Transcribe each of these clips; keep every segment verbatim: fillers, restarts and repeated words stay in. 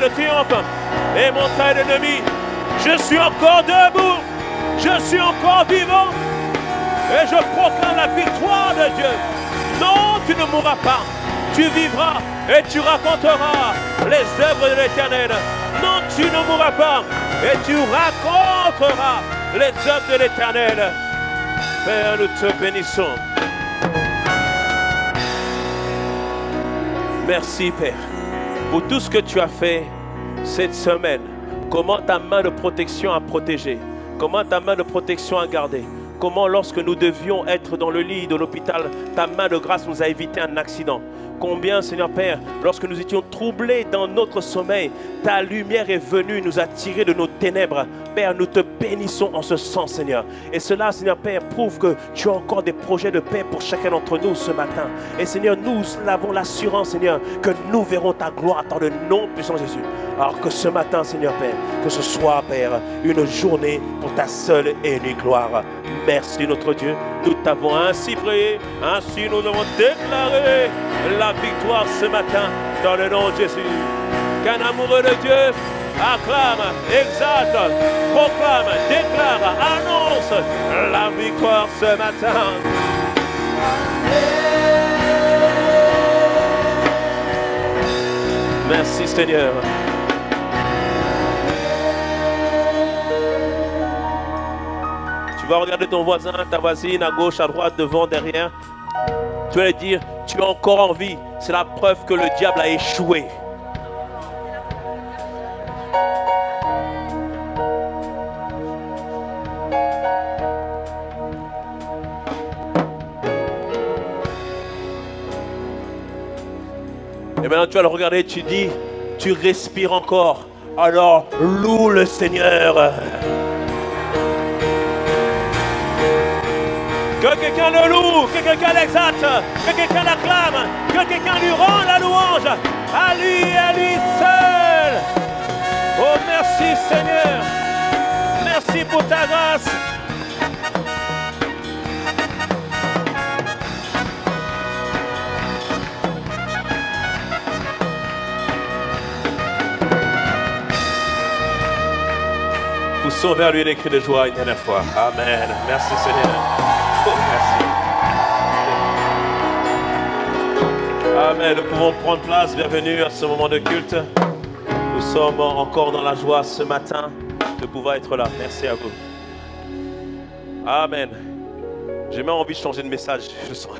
de triomphe. Et mon frère ennemi, je suis encore debout. Je suis encore vivant. Et je proclame la victoire de Dieu. Non, tu ne mourras pas. Tu vivras et tu raconteras les œuvres de l'Éternel. Non, tu ne mourras pas et tu raconteras les œuvres de l'Éternel. Père, nous te bénissons. Merci, Père, pour tout ce que tu as fait cette semaine. Comment ta main de protection a protégé. Comment ta main de protection a gardé. Comment lorsque nous devions être dans le lit de l'hôpital, ta main de grâce nous a évité un accident. Combien, Seigneur Père, lorsque nous étions troublés dans notre sommeil, ta lumière est venue nous a tirés de nos ténèbres. Père, nous te bénissons en ce sens, Seigneur. Et cela, Seigneur Père, prouve que tu as encore des projets de paix pour chacun d'entre nous ce matin. Et Seigneur, nous avons l'assurance, Seigneur, que nous verrons ta gloire dans le nom puissant de Jésus. Alors que ce matin, Seigneur Père, que ce soit, Père, une journée pour ta seule et unique gloire. Merci notre Dieu, nous t'avons ainsi prié, ainsi nous avons déclaré la victoire ce matin dans le nom de Jésus. Qu'un amoureux de Dieu acclame, exalte, proclame, déclare, annonce la victoire ce matin. Merci Seigneur. Tu vas regarder ton voisin, ta voisine, à gauche, à droite, devant, derrière. Tu vas lui dire, tu as encore envie. C'est la preuve que le diable a échoué. Et maintenant tu vas le regarder, tu dis, tu respires encore. Alors loue le Seigneur. Que quelqu'un le loue, que quelqu'un l'exalte, que quelqu'un l'acclame, que quelqu'un lui rend la louange. À lui et à lui seul. Oh merci Seigneur. Merci pour ta grâce. Poussons vers lui les cris de joie une dernière fois. Amen. Merci Seigneur. Oh, merci. Amen. Nous pouvons prendre place. Bienvenue à ce moment de culte. Nous sommes encore dans la joie ce matin de pouvoir être là. Merci à vous. Amen. J'ai même envie de changer de message. Je sens.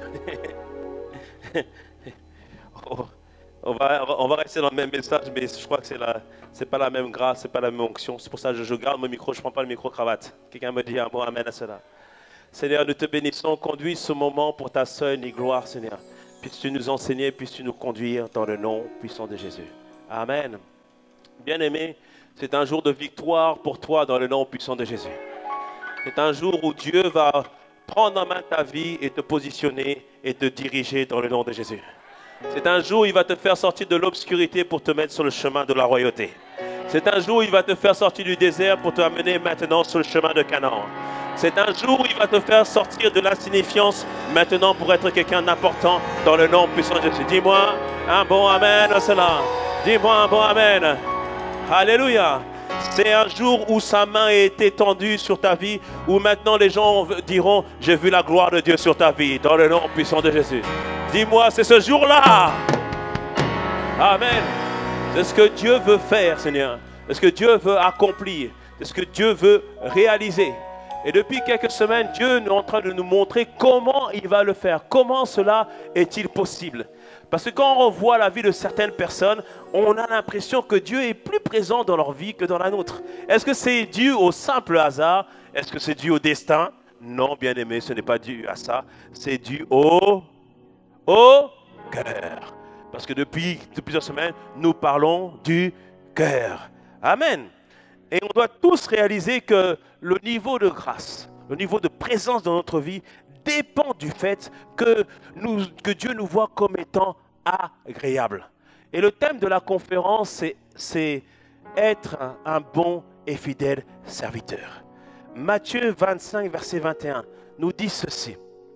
oh. On va, on va rester dans le même message, mais je crois que ce n'est pas la même grâce, ce n'est pas la même onction. C'est pour ça que je, je garde mon micro, je ne prends pas le micro-cravate. Quelqu'un me dit un mot, amen à cela. Seigneur, nous te bénissons, conduis ce moment pour ta seule et gloire, Seigneur. Puisses-tu nous enseigner, puisses-tu nous conduire dans le nom puissant de Jésus. Amen. Bien-aimé, c'est un jour de victoire pour toi dans le nom puissant de Jésus. C'est un jour où Dieu va prendre en main ta vie et te positionner et te diriger dans le nom de Jésus. C'est un jour où il va te faire sortir de l'obscurité pour te mettre sur le chemin de la royauté. C'est un jour où il va te faire sortir du désert pour te amener maintenant sur le chemin de Canaan. C'est un jour où il va te faire sortir de l'insignifiance maintenant pour être quelqu'un d'important dans le nom puissant de Jésus. Dis-moi un bon amen à cela. Dis-moi un bon amen. Alléluia. C'est un jour où sa main est étendue sur ta vie, où maintenant les gens diront, j'ai vu la gloire de Dieu sur ta vie, dans le nom puissant de Jésus. Dis-moi, c'est ce jour-là. Amen. C'est ce que Dieu veut faire, Seigneur. C'est ce que Dieu veut accomplir. C'est ce que Dieu veut réaliser. Et depuis quelques semaines, Dieu est en train de nous montrer comment il va le faire. Comment cela est-il possible? Parce que quand on voit la vie de certaines personnes, on a l'impression que Dieu est plus présent dans leur vie que dans la nôtre. Est-ce que c'est dû au simple hasard? Est-ce que c'est dû au destin? Non, bien aimé, ce n'est pas dû à ça. C'est dû au, au cœur. Parce que depuis, depuis plusieurs semaines, nous parlons du cœur. Amen. Et on doit tous réaliser que le niveau de grâce, le niveau de présence dans notre vie dépend du fait que, nous, que Dieu nous voit comme étant agréables. Et le thème de la conférence, c'est être un, un bon et fidèle serviteur. Matthieu vingt-cinq, verset vingt et un, nous dit ceci.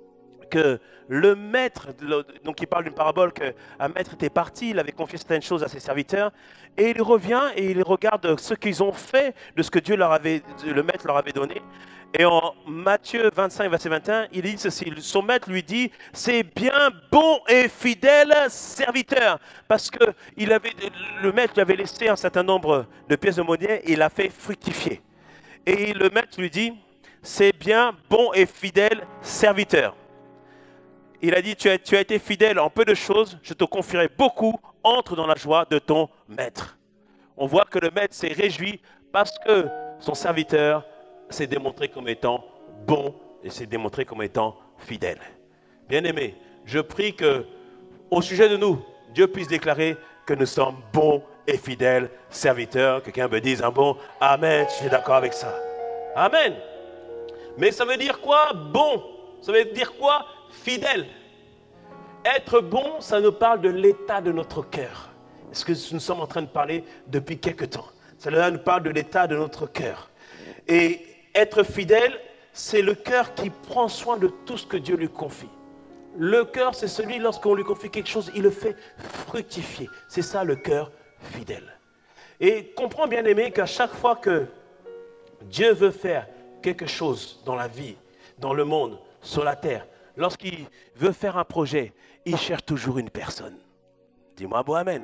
que le maître, donc il parle d'une parabole qu'un maître était parti, il avait confié certaines choses à ses serviteurs, et il revient et il regarde ce qu'ils ont fait de ce que Dieu leur avait, le maître leur avait donné. Et en Matthieu vingt-cinq, verset vingt et un, il dit ceci, son maître lui dit, c'est bien, bon et fidèle serviteur, parce que il avait, le maître lui avait laissé un certain nombre de pièces de monnaie et il l'a fait fructifier. Et le maître lui dit, c'est bien, bon et fidèle serviteur. Il a dit, tu as, tu as été fidèle en peu de choses, je te confierai beaucoup, entre dans la joie de ton maître. On voit que le maître s'est réjoui parce que son serviteur s'est démontré comme étant bon et s'est démontré comme étant fidèle. Bien-aimés, je prie que, au sujet de nous, Dieu puisse déclarer que nous sommes bons et fidèles serviteurs. Quelqu'un me dise un bon Amen, je suis d'accord avec ça. Amen. Mais ça veut dire quoi? Bon. Ça veut dire quoi? Fidèle. Être bon, ça nous parle de l'état de notre cœur. Est-ce que nous sommes en train de parler depuis quelque temps? Ça nous parle de l'état de notre cœur. Et être fidèle, c'est le cœur qui prend soin de tout ce que Dieu lui confie. Le cœur, c'est celui, lorsqu'on lui confie quelque chose, il le fait fructifier. C'est ça le cœur fidèle. Et comprends, bien-aimé, qu'à chaque fois que Dieu veut faire quelque chose dans la vie, dans le monde, sur la terre, lorsqu'il veut faire un projet, il cherche toujours une personne. Dis-moi, bon amen.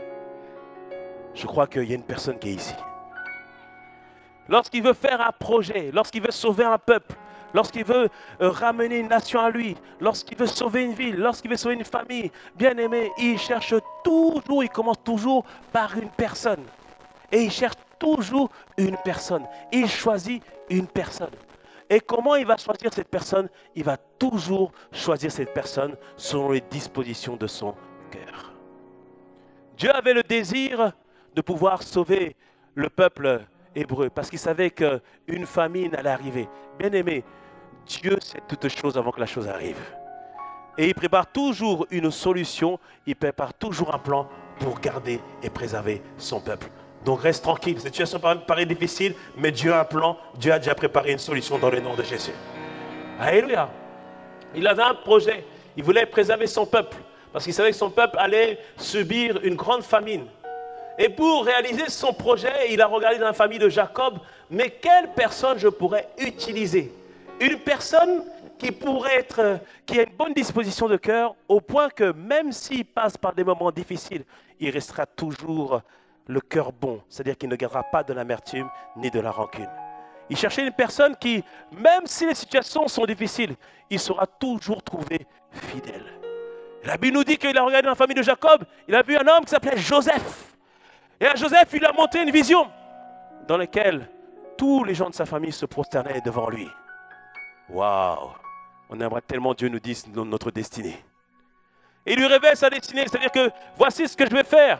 Je crois qu'il y a une personne qui est ici. Lorsqu'il veut faire un projet, lorsqu'il veut sauver un peuple, lorsqu'il veut euh, ramener une nation à lui, lorsqu'il veut sauver une ville, lorsqu'il veut sauver une famille, bien aimé, il cherche toujours, il commence toujours par une personne. Et il cherche toujours une personne. Il choisit une personne. Et comment il va choisir cette personne? Il va toujours choisir cette personne selon les dispositions de son cœur. Dieu avait le désir de pouvoir sauver le peuple hébreu parce qu'il savait qu'une famine allait arriver. Bien aimé, Dieu sait toutes choses avant que la chose arrive. Et il prépare toujours une solution, il prépare toujours un plan pour garder et préserver son peuple. Donc reste tranquille, cette situation paraît difficile, mais Dieu a un plan, Dieu a déjà préparé une solution dans le nom de Jésus. Alléluia. Il avait un projet, il voulait préserver son peuple, parce qu'il savait que son peuple allait subir une grande famine. Et pour réaliser son projet, il a regardé dans la famille de Jacob, mais quelle personne je pourrais utiliser? Une personne qui pourrait être, qui a une bonne disposition de cœur, au point que même s'il passe par des moments difficiles, il restera toujours le cœur bon, c'est-à-dire qu'il ne gardera pas de l'amertume ni de la rancune. Il cherchait une personne qui, même si les situations sont difficiles, il sera toujours trouvé fidèle. La Bible nous dit qu'il a regardé dans la famille de Jacob, il a vu un homme qui s'appelait Joseph. Et à Joseph, il a monté une vision dans laquelle tous les gens de sa famille se prosternaient devant lui. Waouh! On aimerait tellement Dieu nous dise notre destinée. Et il lui révèle sa destinée, c'est-à-dire que voici ce que je vais faire.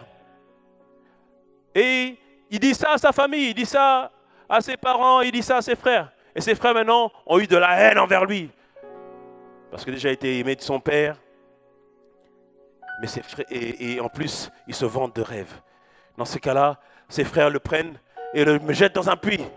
Et il dit ça à sa famille, il dit ça à ses parents, il dit ça à ses frères. Et ses frères maintenant ont eu de la haine envers lui. Parce que déjà il était aimé de son père. Mais ses frères, et, et en plus, ils se vantent de rêves. Dans ce cas-là, ses frères le prennent et le jettent dans un puits.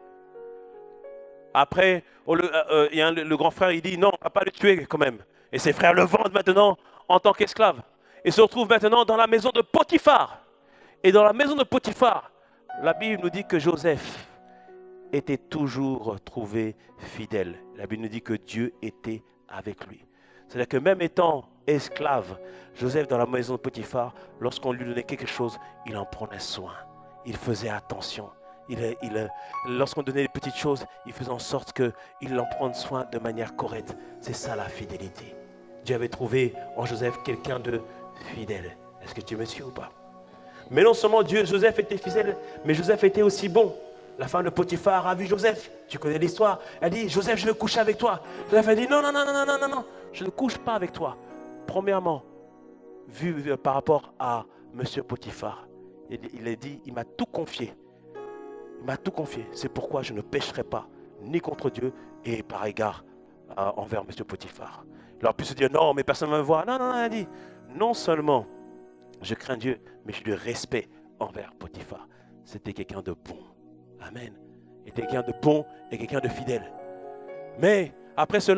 Après, oh, le, euh, y a un, le grand frère, il dit non, on ne va pas le tuer quand même. Et ses frères le vendent maintenant en tant qu'esclave. Et se retrouve maintenant dans la maison de Potiphar. Et dans la maison de Potiphar, la Bible nous dit que Joseph était toujours trouvé fidèle. La Bible nous dit que Dieu était avec lui. C'est-à-dire que même étant esclave, Joseph dans la maison de Potiphar, lorsqu'on lui donnait quelque chose, il en prenait soin. Il faisait attention. Il, il, lorsqu'on donnait des petites choses, il faisait en sorte qu'il en prenne soin de manière correcte. C'est ça la fidélité. Dieu avait trouvé en Joseph quelqu'un de fidèle. Est-ce que tu me suis ou pas? Mais non seulement Dieu, Joseph était fidèle, mais Joseph était aussi bon. La femme de Potiphar a vu Joseph. Tu connais l'histoire. Elle dit, Joseph, je veux coucher avec toi. Joseph a dit, non, non, non, non, non, non, non, je ne couche pas avec toi. Premièrement, vu par rapport à monsieur Potiphar, il, il a dit, il m'a tout confié. Il m'a tout confié. C'est pourquoi je ne pécherai pas, ni contre Dieu, et par égard euh, envers monsieur Potiphar. Il aurait pu se dire, non, mais personne ne va me voir. Non, non, non, elle a dit, non seulement je crains Dieu, mais j'ai du respect envers Potiphar. C'était quelqu'un de bon. Amen. Il était quelqu'un de bon et quelqu'un de fidèle. Mais après cela,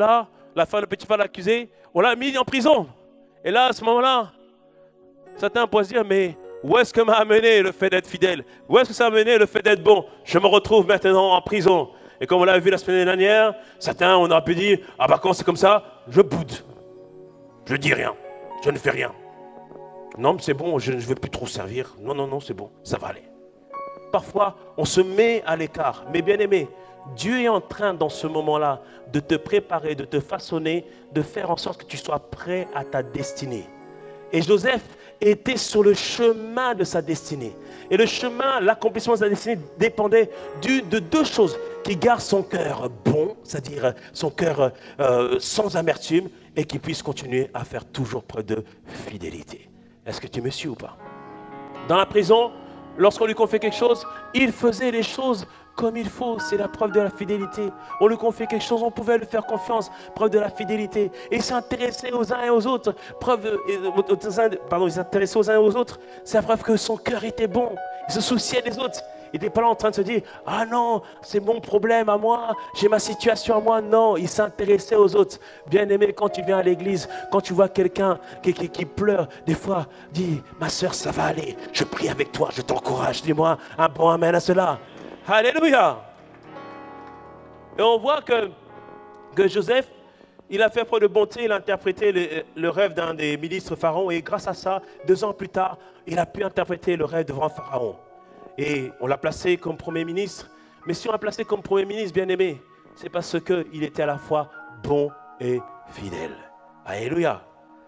la femme de Potiphar l'a accusé, on l'a mis en prison. Et là, à ce moment-là, certains pourraient se dire, mais où est-ce que m'a amené le fait d'être fidèle? Où est-ce que ça m'a amené le fait d'être bon? Je me retrouve maintenant en prison. Et comme on l'a vu la semaine dernière, certains, on aurait pu dire, ah bah quand c'est comme ça, je boude. Je dis rien, je ne fais rien. Non, mais c'est bon, je ne veux plus trop servir. Non, non, non, c'est bon, ça va aller. Parfois, on se met à l'écart. Mais bien aimé, Dieu est en train dans ce moment-là de te préparer, de te façonner, de faire en sorte que tu sois prêt à ta destinée. Et Joseph était sur le chemin de sa destinée. Et le chemin, l'accomplissement de sa destinée dépendait du, de deux choses. Qu'il garde son cœur bon, c'est-à-dire son cœur euh, sans amertume, et qu'il puisse continuer à faire toujours preuve de fidélité. Est-ce que tu me suis ou pas? Dans la prison, lorsqu'on lui confiait quelque chose, il faisait les choses comme il faut. C'est la preuve de la fidélité. On lui confiait quelque chose, on pouvait lui faire confiance. Preuve de la fidélité. Et il s'intéressait aux uns et aux autres. Preuve, de, pardon, il s'intéressait aux uns et aux autres. C'est la preuve que son cœur était bon. Il se souciait des autres. Il n'était pas là en train de se dire « Ah non, c'est mon problème à moi, j'ai ma situation à moi. » Non, il s'intéressait aux autres. Bien aimé, quand tu viens à l'église, quand tu vois quelqu'un qui, qui, qui pleure, des fois, dis « Ma soeur, ça va aller. Je prie avec toi, je t'encourage. » Dis-moi un bon amen à cela. Alléluia. Et on voit que, que Joseph, il a fait preuve de bonté, il a interprété le, le rêve d'un des ministres Pharaon. Et grâce à ça, deux ans plus tard, il a pu interpréter le rêve devant Pharaon. Et on l'a placé comme Premier ministre. Mais si on l'a placé comme Premier ministre, bien aimé, c'est parce qu'il était à la fois bon et fidèle. Alléluia.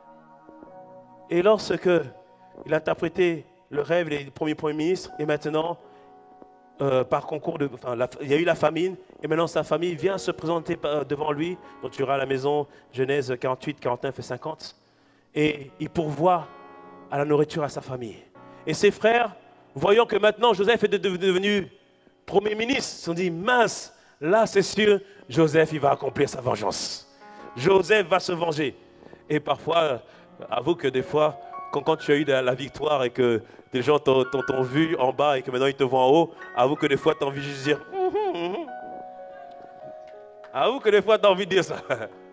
Et lorsque il a interprété le rêve des premiers premiers ministres, et maintenant, euh, par concours, de, enfin, la, il y a eu la famine, et maintenant sa famille vient se présenter devant lui. Donc tu auras à la maison Genèse quarante-huit, quarante-neuf et cinquante. Et il pourvoit à la nourriture à sa famille. Et ses frères, voyant que maintenant Joseph est devenu Premier ministre, ils se sont dit, mince, là c'est sûr, Joseph il va accomplir sa vengeance. Joseph va se venger. Et parfois, avoue que des fois, quand, quand tu as eu la, la victoire et que des gens t'ont vu en bas et que maintenant ils te voient en haut, avoue que des fois tu as envie de juste dire, mm -hmm. Avoue que des fois tu as envie de dire ça.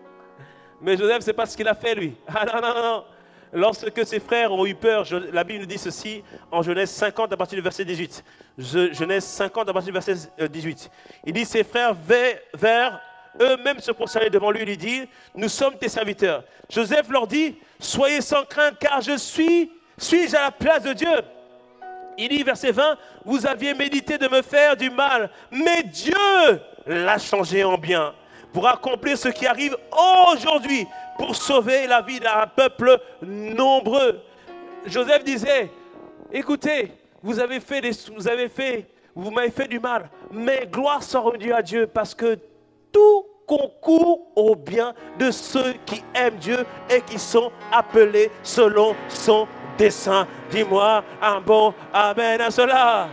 Mais Joseph, c'est pas ce qu'il a fait lui. Ah non, non, non. Lorsque ses frères ont eu peur, je, la Bible nous dit ceci en Genèse cinquante à partir du verset dix-huit. Je, Genèse cinquante à partir du verset dix-huit. Il dit, ses frères vers eux-mêmes se prosterner devant lui et lui dire, nous sommes tes serviteurs. Joseph leur dit, soyez sans crainte car je suis, suis-je à la place de Dieu? Il dit, verset vingt, vous aviez médité de me faire du mal, mais Dieu l'a changé en bien pour accomplir ce qui arrive aujourd'hui, pour sauver la vie d'un peuple nombreux. Joseph disait, écoutez, vous avez fait, des, vous avez fait, vous m'avez fait du mal, mais gloire soit rendue à Dieu parce que tout concourt au bien de ceux qui aiment Dieu et qui sont appelés selon son dessein. Dis-moi un bon amen à cela.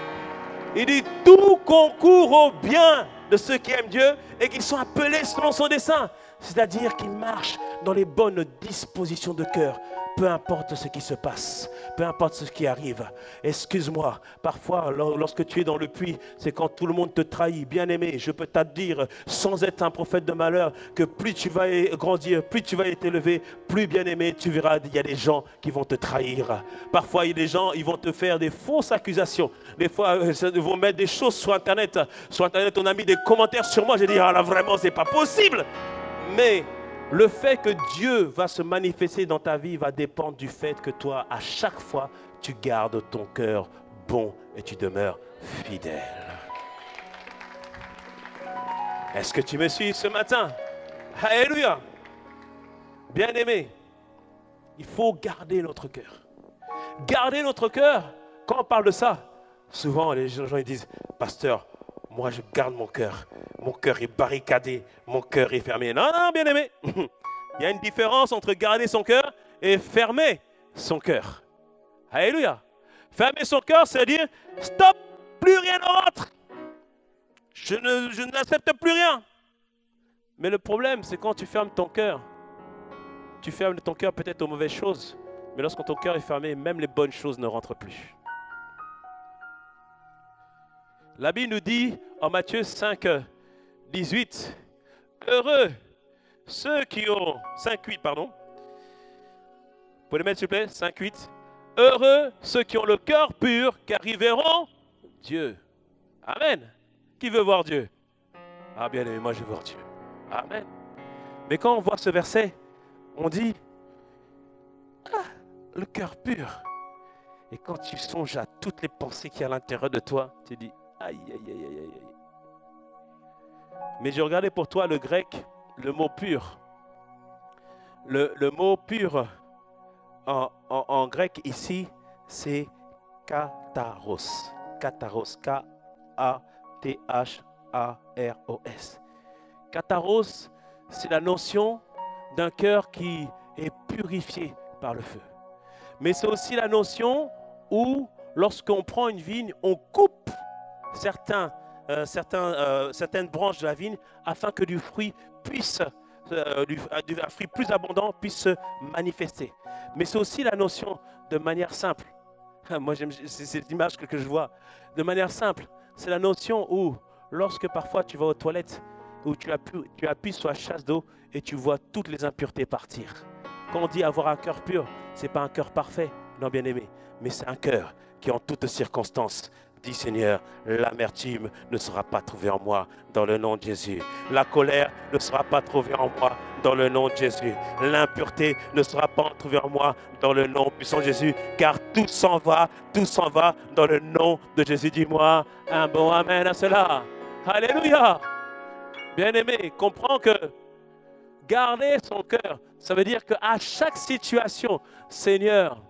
Il dit, tout concourt au bien de ceux qui aiment Dieu et qui sont appelés selon son dessein. C'est-à-dire qu'ils marchent dans les bonnes dispositions de cœur. Peu importe ce qui se passe, peu importe ce qui arrive. Excuse-moi, parfois, lorsque tu es dans le puits, c'est quand tout le monde te trahit. Bien-aimé, je peux te dire, sans être un prophète de malheur, que plus tu vas grandir, plus tu vas être élevé, plus bien-aimé, tu verras, il y a des gens qui vont te trahir. Parfois, il y a des gens, ils vont te faire des fausses accusations. Des fois, ils vont mettre des choses sur Internet. Sur Internet, on a mis des commentaires sur moi. J'ai dit, ah là, vraiment, c'est pas possible. Mais le fait que Dieu va se manifester dans ta vie va dépendre du fait que toi, à chaque fois, tu gardes ton cœur bon et tu demeures fidèle. Est-ce que tu me suis ce matin? Alléluia. Bien-aimé, il faut garder notre cœur. Garder notre cœur, quand on parle de ça, souvent les gens ils disent, pasteur, moi je garde mon cœur. Mon cœur est barricadé, mon cœur est fermé. Non, non, bien-aimé. Il y a une différence entre garder son cœur et fermer son cœur. Alléluia. Fermer son cœur, c'est dire, stop, plus rien ne rentre. Je ne, je n'accepte plus rien. Mais le problème, c'est quand tu fermes ton cœur, tu fermes ton cœur peut-être aux mauvaises choses, mais lorsque ton cœur est fermé, même les bonnes choses ne rentrent plus. La Bible nous dit en Matthieu cinq, dix-huit, heureux ceux qui ont... cinq huit, pardon. Vous pouvez le mettre s'il vous plaît? cinq huit. Heureux ceux qui ont le cœur pur, car ils verront Dieu. Amen. Qui veut voir Dieu? Ah bien aimé, moi je veux voir Dieu. Amen. Mais quand on voit ce verset, on dit, ah, le cœur pur. Et quand tu songes à toutes les pensées qu'il y a à l'intérieur de toi, tu dis, aïe, aïe, aïe, aïe, aïe. Mais j'ai regardé pour toi le grec, le mot pur. Le, le mot pur en, en, en grec ici, c'est katharos. Katharos, K A T H A R O S. Katharos, c'est la notion d'un cœur qui est purifié par le feu. Mais c'est aussi la notion où, lorsqu'on prend une vigne, on coupe certains, euh, certains, euh, certaines branches de la vigne afin que du fruit puisse, euh, du, du, un fruit plus abondant puisse se manifester. Mais c'est aussi la notion de manière simple. Moi, c'est cette image que, que je vois. De manière simple, c'est la notion où, lorsque parfois tu vas aux toilettes, où tu appuies, tu appuies sur la chasse d'eau et tu vois toutes les impuretés partir. Quand on dit avoir un cœur pur, ce n'est pas un cœur parfait, non bien aimé, mais c'est un cœur qui en toutes circonstances dit Seigneur, l'amertume ne sera pas trouvée en moi dans le nom de Jésus. La colère ne sera pas trouvée en moi dans le nom de Jésus. L'impureté ne sera pas trouvée en moi dans le nom puissant de Jésus, car tout s'en va, tout s'en va dans le nom de Jésus. Dis-moi un bon amen à cela. Alléluia. Bien-aimé, comprends que garder son cœur, ça veut dire qu'à chaque situation, Seigneur,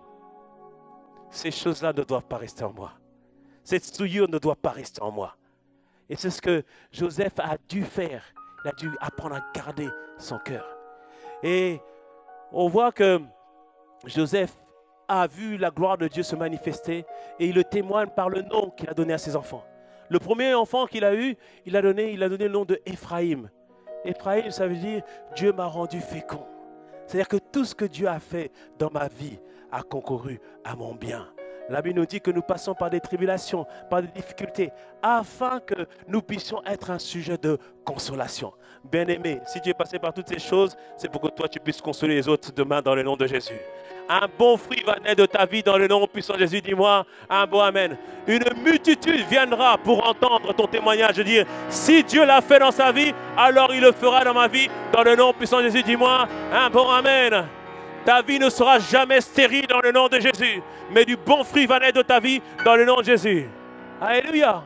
ces choses-là ne doivent pas rester en moi. Cette souillure ne doit pas rester en moi. Et c'est ce que Joseph a dû faire. Il a dû apprendre à garder son cœur. Et on voit que Joseph a vu la gloire de Dieu se manifester et il le témoigne par le nom qu'il a donné à ses enfants. Le premier enfant qu'il a eu, il a donné, il a donné le nom de Éphraïm. Éphraïm, ça veut dire Dieu m'a rendu fécond. C'est-à-dire que tout ce que Dieu a fait dans ma vie a concouru à mon bien. La Bible nous dit que nous passons par des tribulations, par des difficultés, afin que nous puissions être un sujet de consolation. Bien-aimé, si tu es passé par toutes ces choses, c'est pour que toi tu puisses consoler les autres demain dans le nom de Jésus. Un bon fruit va naître de ta vie dans le nom puissant de Jésus. Dis-moi un bon amen. Une multitude viendra pour entendre ton témoignage. Je dis, si Dieu l'a fait dans sa vie, alors il le fera dans ma vie dans le nom puissant de Jésus. Dis-moi un bon amen. Ta vie ne sera jamais stérile dans le nom de Jésus, mais du bon fruit va naître de ta vie dans le nom de Jésus. Alléluia.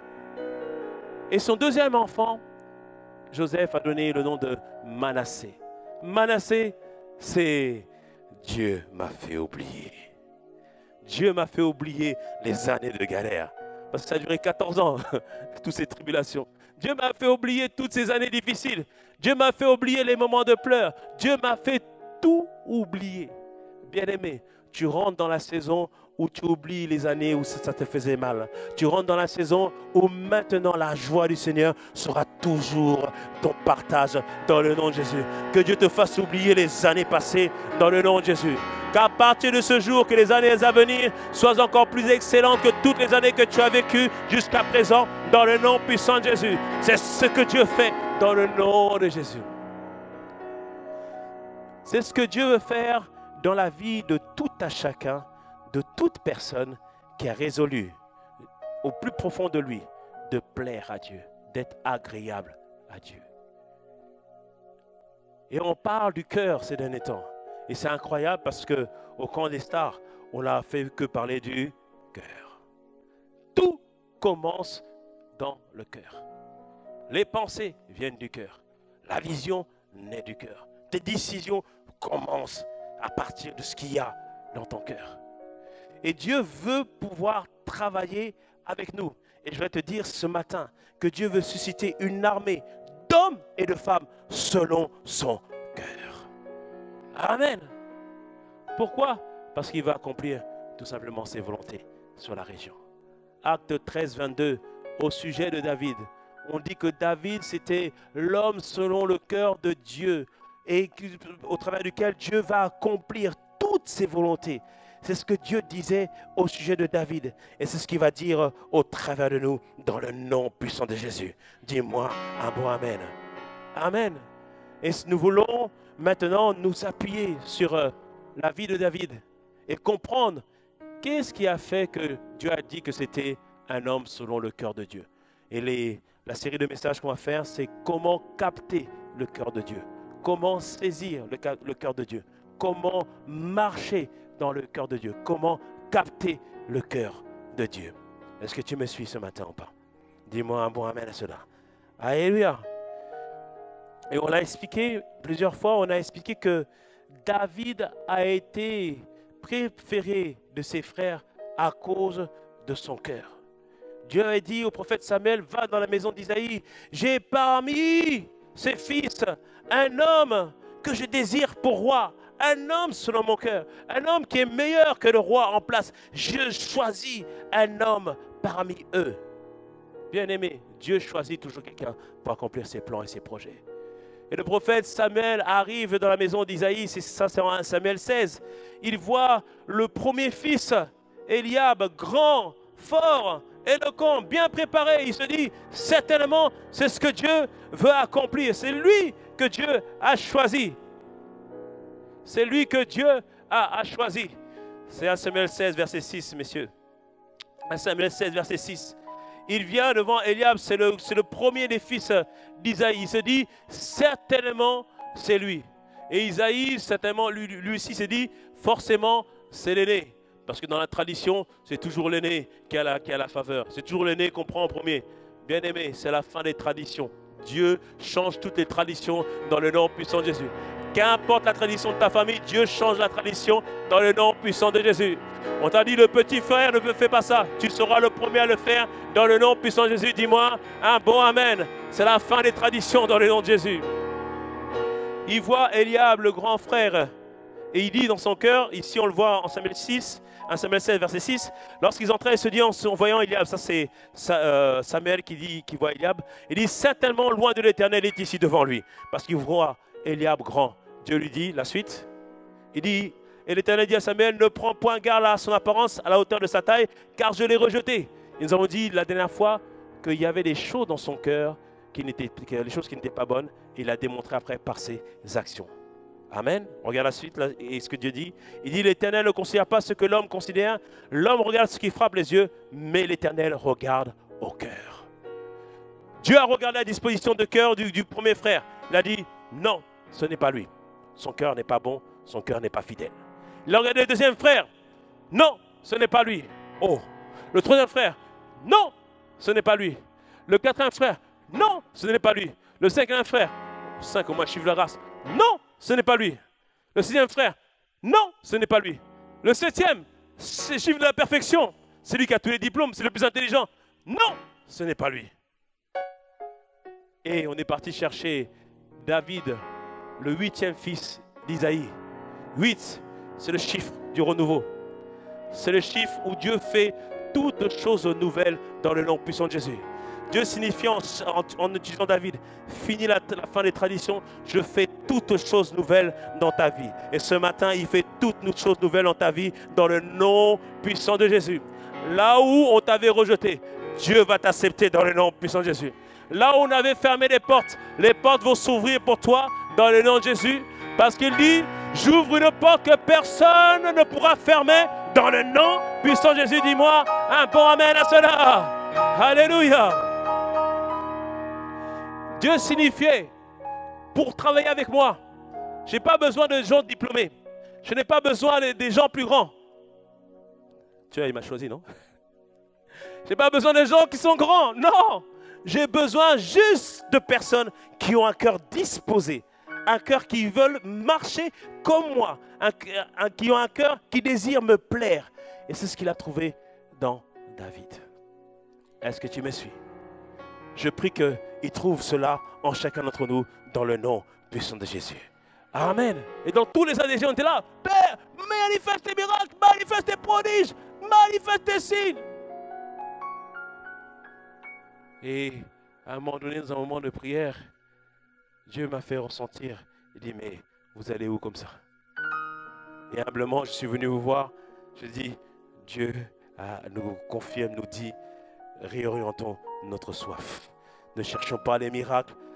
Et son deuxième enfant, Joseph a donné le nom de Manassé. Manassé, c'est Dieu m'a fait oublier. Dieu m'a fait oublier les années de galère. Parce que ça a duré quatorze ans, toutes ces tribulations. Dieu m'a fait oublier toutes ces années difficiles. Dieu m'a fait oublier les moments de pleurs. Dieu m'a fait tout oublier. Bien-aimé, tu rentres dans la saison où tu oublies les années où ça te faisait mal. Tu rentres dans la saison où maintenant la joie du Seigneur sera toujours ton partage dans le nom de Jésus. Que Dieu te fasse oublier les années passées dans le nom de Jésus. Qu'à partir de ce jour, que les années à venir soient encore plus excellentes que toutes les années que tu as vécues jusqu'à présent dans le nom puissant de Jésus. C'est ce que Dieu fait dans le nom de Jésus. C'est ce que Dieu veut faire dans la vie de tout à chacun, de toute personne qui a résolu au plus profond de lui de plaire à Dieu, d'être agréable à Dieu. Et on parle du cœur ces derniers temps. Et c'est incroyable parce qu'au camp des stars, on n'a fait que parler du cœur. Tout commence dans le cœur. Les pensées viennent du cœur. La vision naît du cœur. Tes décisions commencent à partir de ce qu'il y a dans ton cœur. Et Dieu veut pouvoir travailler avec nous. Et je vais te dire ce matin que Dieu veut susciter une armée d'hommes et de femmes selon son cœur. Amen. Pourquoi? Parce qu'il va accomplir tout simplement ses volontés sur la région. Acte treize, vingt-deux, au sujet de David. On dit que David, c'était l'homme selon le cœur de Dieu et au travers duquel Dieu va accomplir toutes ses volontés. C'est ce que Dieu disait au sujet de David. Et c'est ce qu'il va dire au travers de nous dans le nom puissant de Jésus. Dis-moi un bon amen. Amen. Et nous voulons maintenant nous appuyer sur euh, la vie de David et comprendre qu'est-ce qui a fait que Dieu a dit que c'était un homme selon le cœur de Dieu. Et les, la série de messages qu'on va faire, c'est comment capter le cœur de Dieu, comment saisir le, le cœur de Dieu, comment marcher dans le cœur de Dieu, comment capter le cœur de Dieu. Est-ce que tu me suis ce matin ou pas? Dis-moi un bon amen à cela. Alléluia. Et on l'a expliqué plusieurs fois, on a expliqué que David a été préféré de ses frères à cause de son cœur. Dieu a dit au prophète Samuel, va dans la maison d'Isaïe, j'ai parmi ses fils un homme que je désire pour roi, un homme selon mon cœur, un homme qui est meilleur que le roi en place. Je choisis un homme parmi eux. Bien-aimé, Dieu choisit toujours quelqu'un pour accomplir ses plans et ses projets. Et le prophète Samuel arrive dans la maison d'Isaïe, c'est ça, c'est en Samuel seize. Il voit le premier fils, Eliab, grand, fort, éloquent, bien préparé. Il se dit, certainement, c'est ce que Dieu veut accomplir. C'est lui que Dieu a choisi. C'est lui que Dieu a, a choisi. C'est un Samuel seize, verset six, messieurs. un Samuel seize, verset six. Il vient devant Eliab, c'est le, le premier des fils d'Isaïe. Il se dit, certainement, c'est lui. Et Isaïe, certainement, lui, lui aussi se dit, forcément, c'est l'aîné. Parce que dans la tradition, c'est toujours l'aîné qui, qui a la faveur. C'est toujours l'aîné qu'on prend en premier. Bien aimé, c'est la fin des traditions. Dieu change toutes les traditions dans le nom puissant de Jésus. Qu'importe la tradition de ta famille, Dieu change la tradition dans le nom puissant de Jésus. On t'a dit, le petit frère ne fait pas ça. Tu seras le premier à le faire dans le nom puissant de Jésus. Dis-moi un bon amen. C'est la fin des traditions dans le nom de Jésus. Il voit Eliab, le grand frère, et il dit dans son cœur, ici on le voit en Samuel six, un Samuel seize, verset six, lorsqu'ils entraient, il se dit en, en voyant Eliab, ça c'est euh, Samuel qui dit, qui voit Eliab, il dit, certainement loin de l'Éternel est ici devant lui, parce qu'il voit Eliab grand. Dieu lui dit, la suite, il dit, et l'Éternel dit à Samuel, ne prends point garde à son apparence, à la hauteur de sa taille, car je l'ai rejeté. Et nous avons dit la dernière fois qu'il y avait des choses dans son cœur, qui n'étaient, les choses qui n'étaient pas bonnes, et il a démontré après par ses actions. Amen. Regarde la suite, là, et ce que Dieu dit. Il dit, l'Éternel ne considère pas ce que l'homme considère. L'homme regarde ce qui frappe les yeux, mais l'Éternel regarde au cœur. Dieu a regardé la disposition de cœur du, du premier frère. Il a dit, non, ce n'est pas lui. Son cœur n'est pas bon, son cœur n'est pas fidèle. Il a regardé le deuxième frère. Non, ce n'est pas lui. Oh. Le troisième frère. Non, ce n'est pas lui. Le quatrième frère. Non, ce n'est pas lui. Le cinquième frère. Cinq au moins, chiffre de la race. Non, ce n'est pas lui. Le sixième frère. Non, ce n'est pas lui. Le septième, c'est chiffre de la perfection. C'est lui qui a tous les diplômes, c'est le plus intelligent. Non, ce n'est pas lui. Et on est parti chercher David, le huitième fils d'Isaïe. Huit, c'est le chiffre du renouveau. C'est le chiffre où Dieu fait toutes choses nouvelles dans le nom puissant de Jésus. Dieu signifie en, en, en utilisant David, fini la, la fin des traditions, je fais toutes choses nouvelles dans ta vie. Et ce matin, il fait toutes choses nouvelles dans ta vie dans le nom puissant de Jésus. Là où on t'avait rejeté, Dieu va t'accepter dans le nom puissant de Jésus. Là où on avait fermé les portes, les portes vont s'ouvrir pour toi dans le nom de Jésus. Parce qu'il dit, j'ouvre une porte que personne ne pourra fermer dans le nom puissant de Jésus. Dis-moi un bon amen à cela. Alléluia. Dieu signifiait, pour travailler avec moi, je n'ai pas besoin de gens diplômés. Je n'ai pas besoin des gens plus grands. Tu vois, il m'a choisi, non? Je n'ai pas besoin de gens qui sont grands. Non. J'ai besoin juste de personnes qui ont un cœur disposé. Un cœur qui veulent marcher comme moi. Un, un, qui ont un cœur qui désire me plaire. Et c'est ce qu'il a trouvé dans David. Est-ce que tu me suis? Je prie qu'il trouve cela en chacun d'entre nous dans le nom puissant de Jésus. Amen. Et dans tous les années, on était là. Père, manifeste tes miracles, manifeste tes prodiges, manifeste tes signes. Et à un moment donné, dans un moment de prière, Dieu m'a fait ressentir. Il dit, mais vous allez où comme ça? Et humblement, je suis venu vous voir. Je dis, Dieu ah, nous confirme, nous dit, réorientons notre soif. Ne cherchons pas les miracles,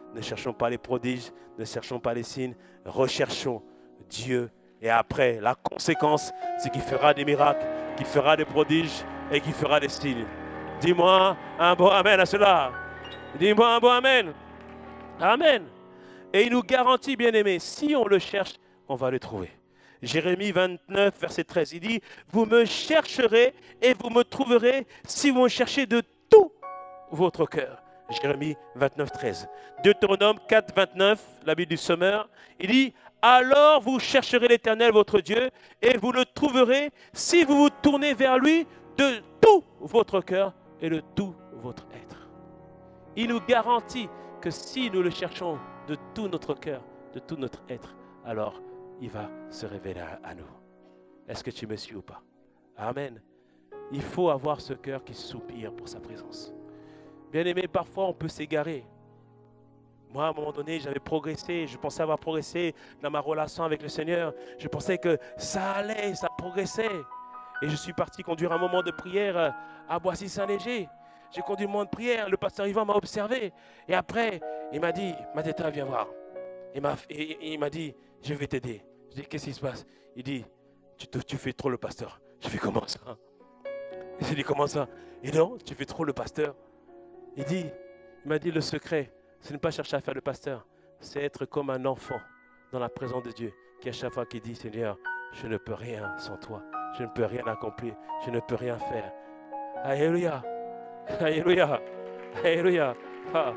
Ne cherchons pas les prodiges, ne cherchons pas les signes, recherchons Dieu. Et après, la conséquence, c'est qu'il fera des miracles, qu'il fera des prodiges et qu'il fera des signes. Dis-moi un bon amen à cela. Dis-moi un bon amen. Amen. Et il nous garantit, bien-aimés, si on le cherche, on va le trouver. Jérémie vingt-neuf, verset treize, il dit, « Vous me chercherez et vous me trouverez si vous me cherchez de tout votre cœur. » Jérémie vingt-neuf, treize. Deutéronome quatre, vingt-neuf, la Bible du Sommeur, il dit, « Alors vous chercherez l'Éternel, votre Dieu, et vous le trouverez si vous vous tournez vers lui de tout votre cœur et de tout votre être. » Il nous garantit que si nous le cherchons de tout notre cœur, de tout notre être, alors il va se révéler à, à nous. Est-ce que tu me suis ou pas? Amen. Il faut avoir ce cœur qui soupire pour sa présence. Bien-aimé, parfois on peut s'égarer. Moi, à un moment donné, j'avais progressé, je pensais avoir progressé dans ma relation avec le Seigneur. Je pensais que ça allait, ça progressait. Et je suis parti conduire un moment de prière à Boissy-Saint-Léger. J'ai conduit un moment de prière, le pasteur Yvan m'a observé. Et après, il m'a dit, Mateta, viens voir. Il m'a, et, et il m'a dit, je vais t'aider. Je dis, qu'est-ce qui se passe? Il dit, tu, te, tu fais trop le pasteur. Je fais, comment ça? J'ai dit, comment ça? Et non, tu fais trop le pasteur. Il dit, il m'a dit, le secret, ce n'est pas chercher à faire le pasteur, c'est être comme un enfant dans la présence de Dieu, qui à chaque fois qui dit, Seigneur, je ne peux rien sans toi, je ne peux rien accomplir, je ne peux rien faire. Alléluia, alléluia, alléluia. Ah.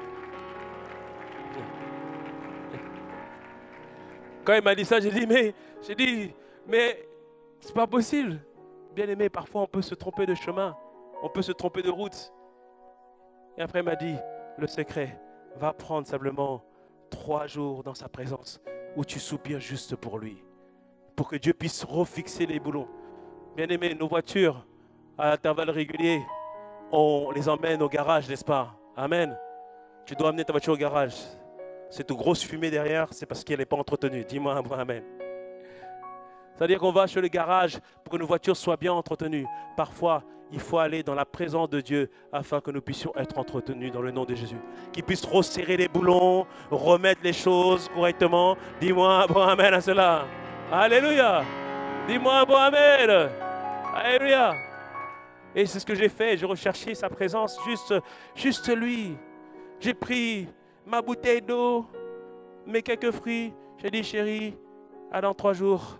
Quand il m'a dit ça, j'ai dit, mais, j'ai dit, mais c'est pas possible. Bien aimé, parfois on peut se tromper de chemin, on peut se tromper de route. Et après il m'a dit, le secret, va prendre simplement trois jours dans sa présence où tu soupires juste pour lui, pour que Dieu puisse refixer les boulons. Bien aimé, nos voitures, à intervalles réguliers, on les emmène au garage, n'est-ce pas? Amen. Tu dois amener ta voiture au garage. Cette grosse fumée derrière, c'est parce qu'elle n'est pas entretenue. Dis-moi un bon amen. C'est-à-dire qu'on va chez le garage pour que nos voitures soient bien entretenues. Parfois, il faut aller dans la présence de Dieu afin que nous puissions être entretenus dans le nom de Jésus. Qu'il puisse resserrer les boulons, remettre les choses correctement. Dis-moi un bon amen à cela. Alléluia. Dis-moi un bon amen. Alléluia. Et c'est ce que j'ai fait. J'ai recherché sa présence, juste, juste lui. J'ai pris ma bouteille d'eau, mes quelques fruits. J'ai dit, chérie, à dans trois jours.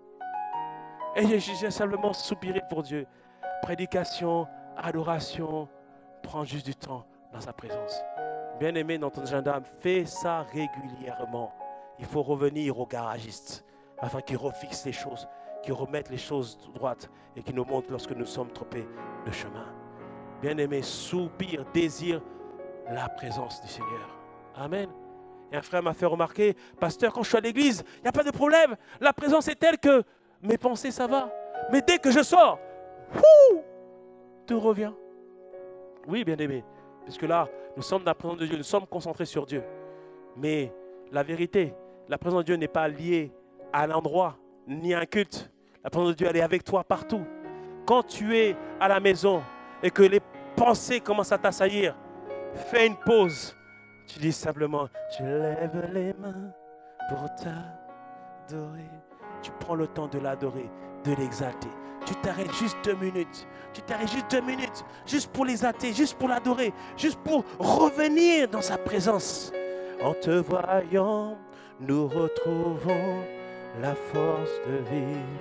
Et j'ai simplement soupiré pour Dieu. Prédication, adoration, prends juste du temps dans sa présence. Bien-aimé dans ton agenda, fais ça régulièrement. Il faut revenir au garagiste afin qu'il refixe les choses, qu'il remette les choses droites et qu'il nous montre lorsque nous sommes trompés de chemin. Bien-aimé, soupire, désire la présence du Seigneur. Amen. Et un frère m'a fait remarquer, pasteur, quand je suis à l'église, il n'y a pas de problème. La présence est telle que mes pensées, ça va. Mais dès que je sors, ouh, tout revient. Oui, bien-aimé, puisque là, nous sommes dans la présence de Dieu, nous sommes concentrés sur Dieu. Mais la vérité, la présence de Dieu n'est pas liée à l'endroit, ni à un culte. La présence de Dieu, elle est avec toi partout. Quand tu es à la maison et que les pensées commencent à t'assaillir, fais une pause. Tu dis simplement, je lève les mains pour t'adorer. Tu prends le temps de l'adorer, de l'exalter. Tu t'arrêtes juste deux minutes. Tu t'arrêtes juste deux minutes. Juste pour l'exalter, juste pour l'adorer. Juste pour revenir dans sa présence. En te voyant, nous retrouvons la force de vivre.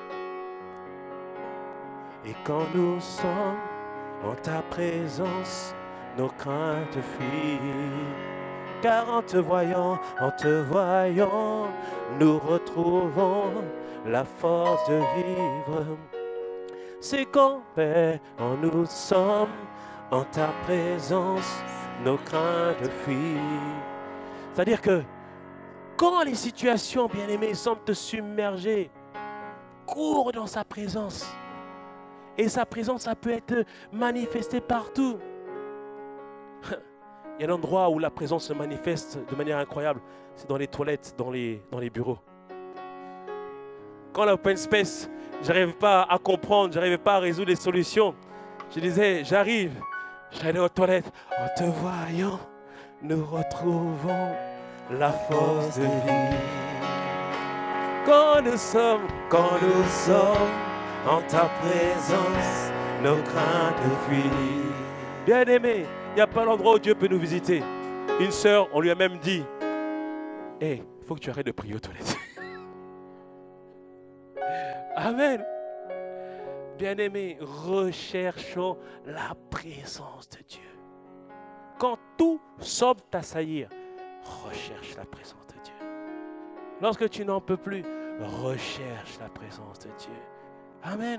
Et quand nous sommes en ta présence, nos craintes fuient. Car en te voyant, en te voyant, nous retrouvons la force de vivre. C'est qu'en paix, en nous sommes, en ta présence, nos craintes fuient. C'est-à-dire que quand les situations, bien-aimées, semblent te submerger, cours dans sa présence. Et sa présence, ça peut être manifestée partout. Il y a un endroit où la présence se manifeste de manière incroyable, c'est dans les toilettes, dans les, dans les bureaux. Quand l'open space, je n'arrivais pas à comprendre, je n'arrivais pas à résoudre les solutions. Je disais, j'arrive, j'allais aux toilettes, en te voyant, nous retrouvons la force de vie. Quand nous sommes, quand nous sommes en ta présence, nos craintes fuient. Bien-aimé, il n'y a pas l'endroit où Dieu peut nous visiter. Une sœur, on lui a même dit, hé, hey, il faut que tu arrêtes de prier aux toilettes. Amen. Bien-aimé, recherchons la présence de Dieu. Quand tout semble t'assaillir, recherche la présence de Dieu. Lorsque tu n'en peux plus, recherche la présence de Dieu. Amen.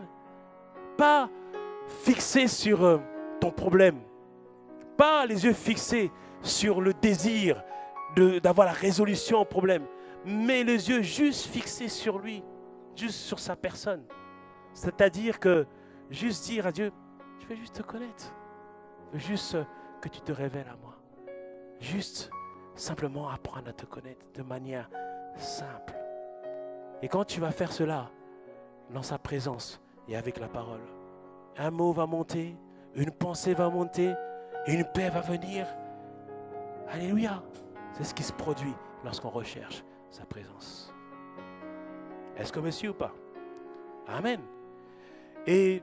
Pas fixé sur euh, ton problème. Pas les yeux fixés sur le désir de, d'avoir la résolution au problème. Mais les yeux juste fixés sur lui, juste sur sa personne. C'est-à-dire que juste dire à Dieu, je veux juste te connaître. Je veux juste que tu te révèles à moi. Juste simplement apprendre à te connaître de manière simple. Et quand tu vas faire cela, dans sa présence et avec la parole, un mot va monter, une pensée va monter, une paix va venir. Alléluia. C'est ce qui se produit lorsqu'on recherche sa présence. Est-ce que monsieur ou pas? Amen. Et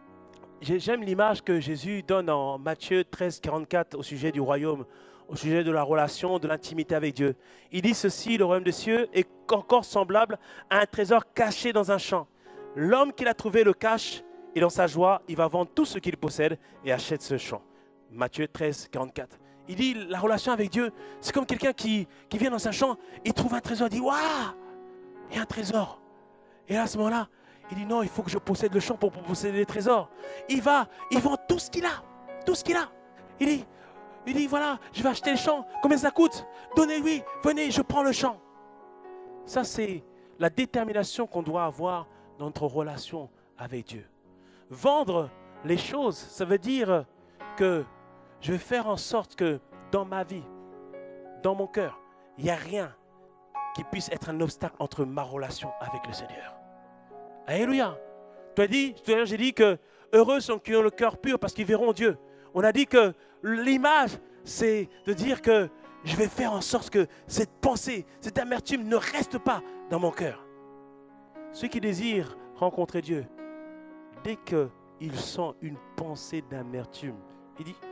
j'aime l'image que Jésus donne en Matthieu treize, quarante-quatre au sujet du royaume, au sujet de la relation, de l'intimité avec Dieu. Il dit ceci, le royaume des cieux est encore semblable à un trésor caché dans un champ. L'homme qui l'a trouvé le cache et dans sa joie, il va vendre tout ce qu'il possède et achète ce champ. Matthieu treize, quarante-quatre. Il dit la relation avec Dieu, c'est comme quelqu'un qui, qui vient dans un champ, il trouve un trésor, il dit waouh, il y a un trésor. Et à ce moment-là, il dit non, il faut que je possède le champ pour, pour posséder les trésors. Il va, il vend tout ce qu'il a, tout ce qu'il a. Il dit, il dit voilà, je vais acheter le champ, combien ça coûte? Donnez-lui, venez, je prends le champ. Ça, c'est la détermination qu'on doit avoir dans notre relation avec Dieu. Vendre les choses, ça veut dire que je vais faire en sorte que dans ma vie, dans mon cœur, il n'y a rien qui puisse être un obstacle entre ma relation avec le Seigneur. Alléluia. Tu as dit, tout à l'heure j'ai dit que heureux sont ceux qui ont le cœur pur parce qu'ils verront Dieu. On a dit que l'image, c'est de dire que je vais faire en sorte que cette pensée, cette amertume ne reste pas dans mon cœur. Ceux qui désirent rencontrer Dieu, dès qu'ils sentent une pensée d'amertume, ils disent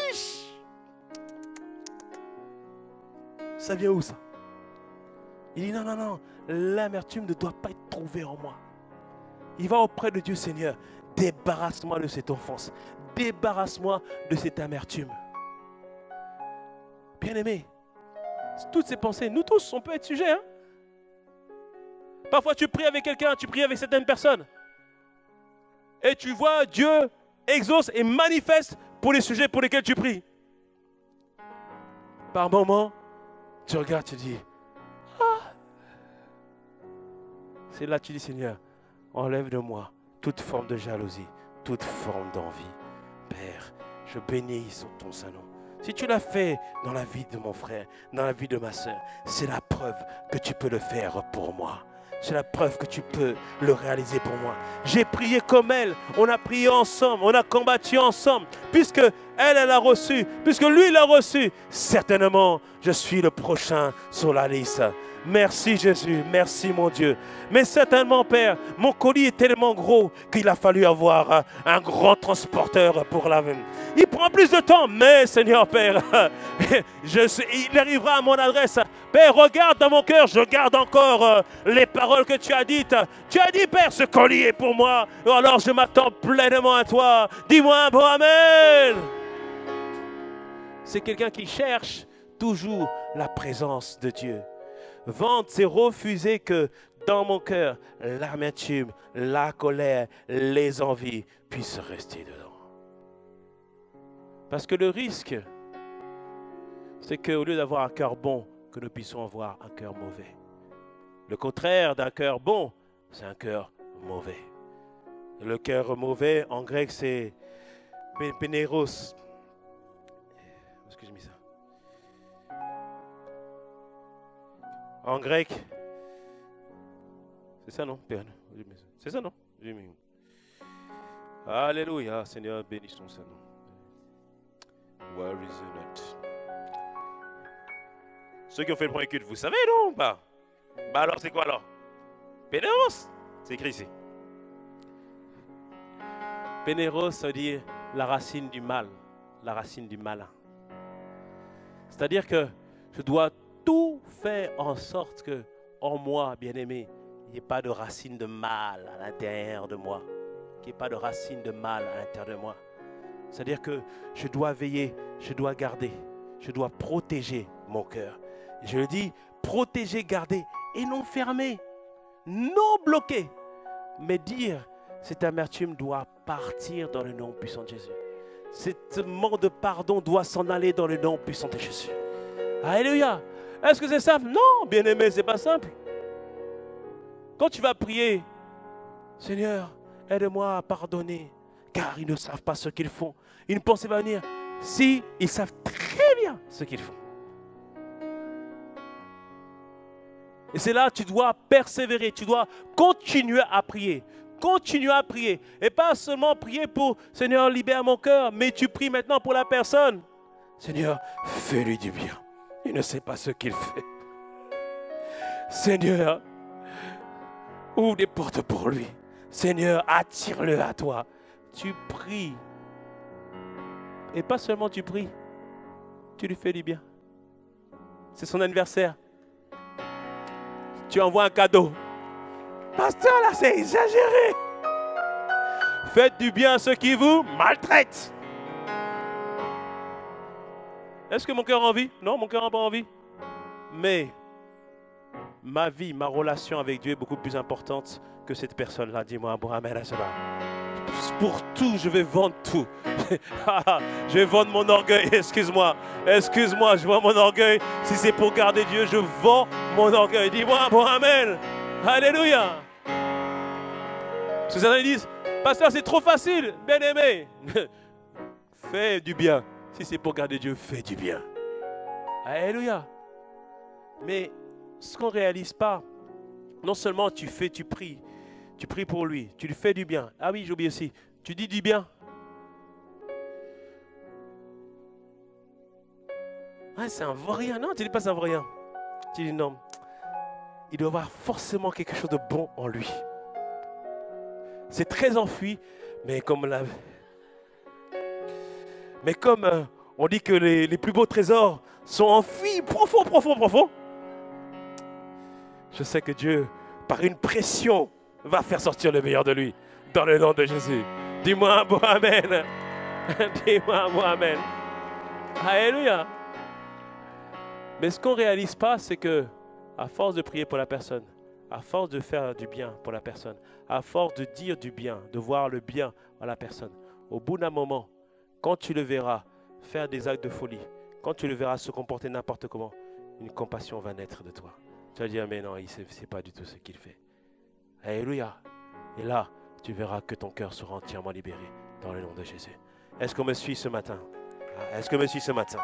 « Ça vient où ça ?» Il dit « Non, non, non, l'amertume ne doit pas être trouvée en moi. » Il va auprès de Dieu, Seigneur, débarrasse-moi de cette offense, débarrasse-moi de cette amertume. Bien-aimé, toutes ces pensées, nous tous, on peut être sujets. Hein? Parfois, tu pries avec quelqu'un, tu pries avec certaines personnes. Et tu vois, Dieu exauce et manifeste pour les sujets pour lesquels tu pries. Par moments, tu regardes, tu dis, ah. C'est là que tu dis, Seigneur, enlève de moi toute forme de jalousie, toute forme d'envie. Père, je bénis sur ton Saint-Nom. Si tu l'as fait dans la vie de mon frère, dans la vie de ma soeur, c'est la preuve que tu peux le faire pour moi. C'est la preuve que tu peux le réaliser pour moi. J'ai prié comme elle, on a prié ensemble, on a combattu ensemble. Puisque elle, elle a reçu, puisque lui, il a reçu, certainement, je suis le prochain sur la liste. Merci Jésus, merci mon Dieu. Mais certainement, Père, mon colis est tellement gros qu'il a fallu avoir un grand transporteur pour la veine. Il prend plus de temps, mais Seigneur Père, je sais, il arrivera à mon adresse. Père, regarde dans mon cœur, je garde encore les paroles que tu as dites. Tu as dit, Père, ce colis est pour moi. Alors je m'attends pleinement à toi. Dis-moi un bon Amen. C'est quelqu'un qui cherche toujours la présence de Dieu. Vendre, c'est refuser que dans mon cœur, l'amertume, la colère, les envies puissent rester dedans. Parce que le risque, c'est qu'au lieu d'avoir un cœur bon, que nous puissions avoir un cœur mauvais. Le contraire d'un cœur bon, c'est un cœur mauvais. Le cœur mauvais, en grec, c'est pénéros. Où est-ce que j'ai mis ça? En grec, c'est ça non? C'est ça non? Alléluia, Seigneur, bénis ton Saint-Nom. Where is it? Ceux qui ont fait le premier culte, vous savez, non? Bah, bah alors, c'est quoi alors? Pénéros, c'est écrit ici. Pénéros, ça veut dire la racine du mal, la racine du malin. C'est-à-dire que je dois tout faire en sorte que, en moi, bien-aimé, il n'y ait pas de racine de mal à l'intérieur de moi. Qu'il n'y ait pas de racine de mal à l'intérieur de moi. C'est-à-dire que je dois veiller, je dois garder, je dois protéger mon cœur. Et je le dis, protéger, garder et non fermer, non bloquer. Mais dire, cette amertume doit partir dans le nom puissant de Jésus. Cet manque de pardon doit s'en aller dans le nom puissant de Jésus. Alléluia. Est-ce que c'est simple? Non, bien-aimé, ce n'est pas simple. Quand tu vas prier, Seigneur, aide-moi à pardonner, car ils ne savent pas ce qu'ils font. Une pensée va venir, si ils savent très bien ce qu'ils font. Et c'est là que tu dois persévérer, tu dois continuer à prier. Continue à prier. Et pas seulement prier pour, Seigneur, libère mon cœur, mais tu pries maintenant pour la personne. Seigneur, fais-lui du bien. Il ne sait pas ce qu'il fait. Seigneur, ouvre des portes pour lui. Seigneur, attire-le à toi. Tu pries. Et pas seulement tu pries, tu lui fais du bien. C'est son anniversaire. Tu envoies un cadeau. Pasteur, là, c'est exagéré. Faites du bien à ceux qui vous maltraitent. Est-ce que mon cœur a envie? Non, mon cœur n'a pas envie. Mais ma vie, ma relation avec Dieu est beaucoup plus importante que cette personne-là. Dis-moi, bon, amen à cela. Pour tout, je vais vendre tout. Je vais vendre mon orgueil. Excuse-moi. Excuse-moi, je vends mon orgueil. Si c'est pour garder Dieu, je vends mon orgueil. Dis-moi, bon, amen. Alléluia. Parce que certains disent, pasteur, c'est trop facile. Bien aimé. Fais du bien. Si c'est pour garder Dieu, fais du bien. Alléluia. Mais ce qu'on ne réalise pas, non seulement tu fais, tu pries, tu pries pour lui, tu lui fais du bien. Ah oui, j'oublie aussi. Tu dis du bien. Ah, c'est un vaurien. Non, tu ne dis pas c'est un vaurien. Tu dis non. Il doit avoir forcément quelque chose de bon en lui. C'est très enfoui, mais comme la... Mais comme euh, on dit que les, les plus beaux trésors sont enfouis profond, profond, profond. Je sais que Dieu, par une pression, va faire sortir le meilleur de lui. Dans le nom de Jésus. Dis-moi un bon amen. Dis-moi un bon amen. Alléluia. Mais ce qu'on ne réalise pas, c'est que à force de prier pour la personne, à force de faire du bien pour la personne, à force de dire du bien, de voir le bien à la personne, au bout d'un moment, quand tu le verras faire des actes de folie, quand tu le verras se comporter n'importe comment, une compassion va naître de toi. Tu vas dire, mais non, il ne sait pas du tout ce qu'il fait. Alléluia. Et là, tu verras que ton cœur sera entièrement libéré dans le nom de Jésus. Est-ce qu'on me suit ce matin? Est-ce qu'on me suit ce matin?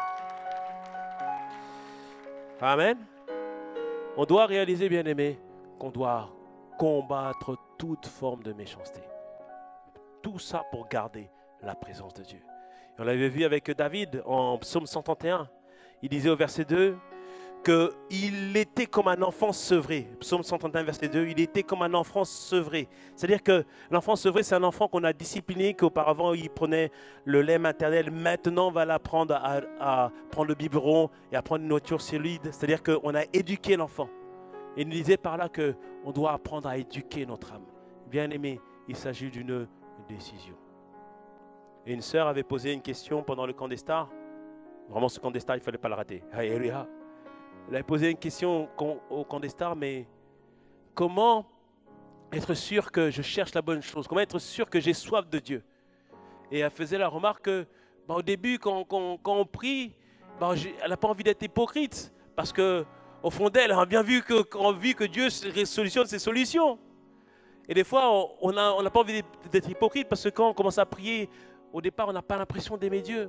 Amen. On doit réaliser, bien-aimé, qu'on doit combattre toute forme de méchanceté. Tout ça pour garder la présence de Dieu. Et on l'avait vu avec David en psaume cent trente et un. Il disait au verset deux qu'il était comme un enfant sevré. Psaume cent trente et un, verset deux, il était comme un enfant sevré. C'est-à-dire que l'enfant sevré, c'est un enfant qu'on a discipliné, qu'auparavant il prenait le lait maternel. Maintenant, on va l'apprendre à, à prendre le biberon et à prendre une nourriture solide. C'est-à-dire qu'on a éduqué l'enfant. Et il nous disait par là qu'on doit apprendre à éduquer notre âme. Bien aimé, il s'agit d'une décision. Et une sœur avait posé une question pendant le camp des stars. Vraiment, ce camp des stars, il ne fallait pas le rater. Alléluia. Elle a posé une question au camp des stars, mais comment être sûr que je cherche la bonne chose? Comment être sûr que j'ai soif de Dieu? Et elle faisait la remarque que bah, au début, quand, quand, quand on prie, bah, elle n'a pas envie d'être hypocrite. Parce qu'au fond d'elle, elle a bien vu que, qu'on a vu que Dieu solutionne ses solutions. Et des fois, on n'a on n'a pas envie d'être hypocrite parce que quand on commence à prier, au départ, on n'a pas l'impression d'aimer Dieu.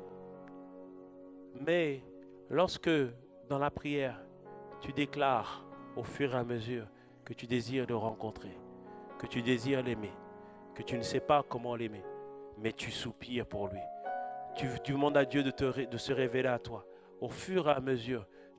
Mais lorsque, dans la prière, tu déclares au fur et à mesure que tu désires le rencontrer, que tu désires l'aimer, que tu ne sais pas comment l'aimer, mais tu soupires pour lui. Tu, tu demandes à Dieu de, te, de se révéler à toi. Au fur et à mesure,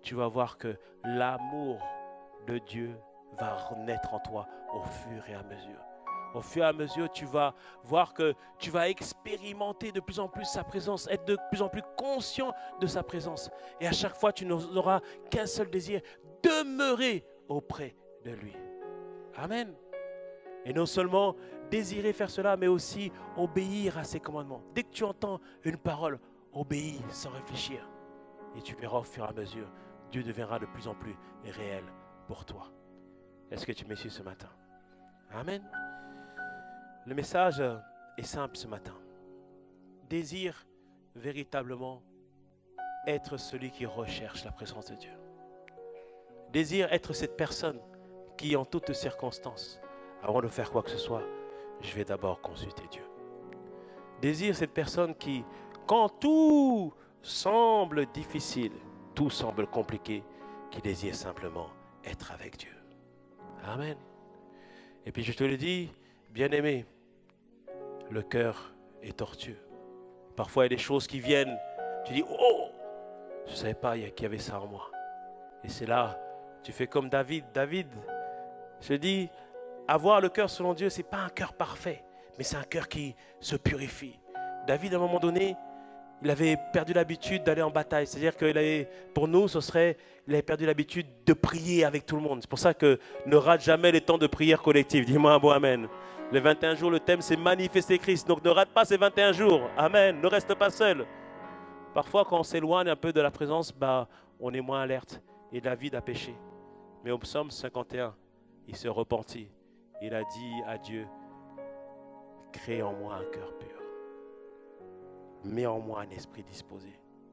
tu vas voir que l'amour de Dieu va renaître en toi au fur et à mesure. Au fur et à mesure, tu vas voir que tu vas expérimenter de plus en plus sa présence, être de plus en plus conscient de sa présence. Et à chaque fois, tu n'auras qu'un seul désir, demeurer auprès de lui. Amen. Et non seulement désirer faire cela, mais aussi obéir à ses commandements. Dès que tu entends une parole, obéis sans réfléchir. Et tu verras au fur et à mesure, Dieu deviendra de plus en plus réel pour toi. Est-ce que tu me suis ce matin? Amen. Le message est simple ce matin. Désire véritablement être celui qui recherche la présence de Dieu. Désire être cette personne qui, en toutes circonstances, avant de faire quoi que ce soit, je vais d'abord consulter Dieu. Désire cette personne qui, quand tout semble difficile, tout semble compliqué, qui désire simplement être avec Dieu. Amen. Et puis je te le dis, bien-aimé, le cœur est tortueux. Parfois, il y a des choses qui viennent, tu dis, oh, je ne savais pas qu'il y avait ça en moi. Et c'est là, tu fais comme David. David, je dis, avoir le cœur selon Dieu, ce n'est pas un cœur parfait, mais c'est un cœur qui se purifie. David, à un moment donné, il avait perdu l'habitude d'aller en bataille. C'est-à-dire que pour nous, ce serait, il avait perdu l'habitude de prier avec tout le monde. C'est pour ça que ne rate jamais les temps de prière collective. Dis-moi un bon amen. Les vingt et un jours, le thème, c'est manifester Christ. Donc ne rate pas ces vingt et un jours. Amen. Ne reste pas seul. Parfois, quand on s'éloigne un peu de la présence, bah, on est moins alerte. Et David a péché. Mais au psaume cinquante et un, il se repentit. Il a dit à Dieu, crée en moi un cœur pur. Mets en moi un esprit disposé.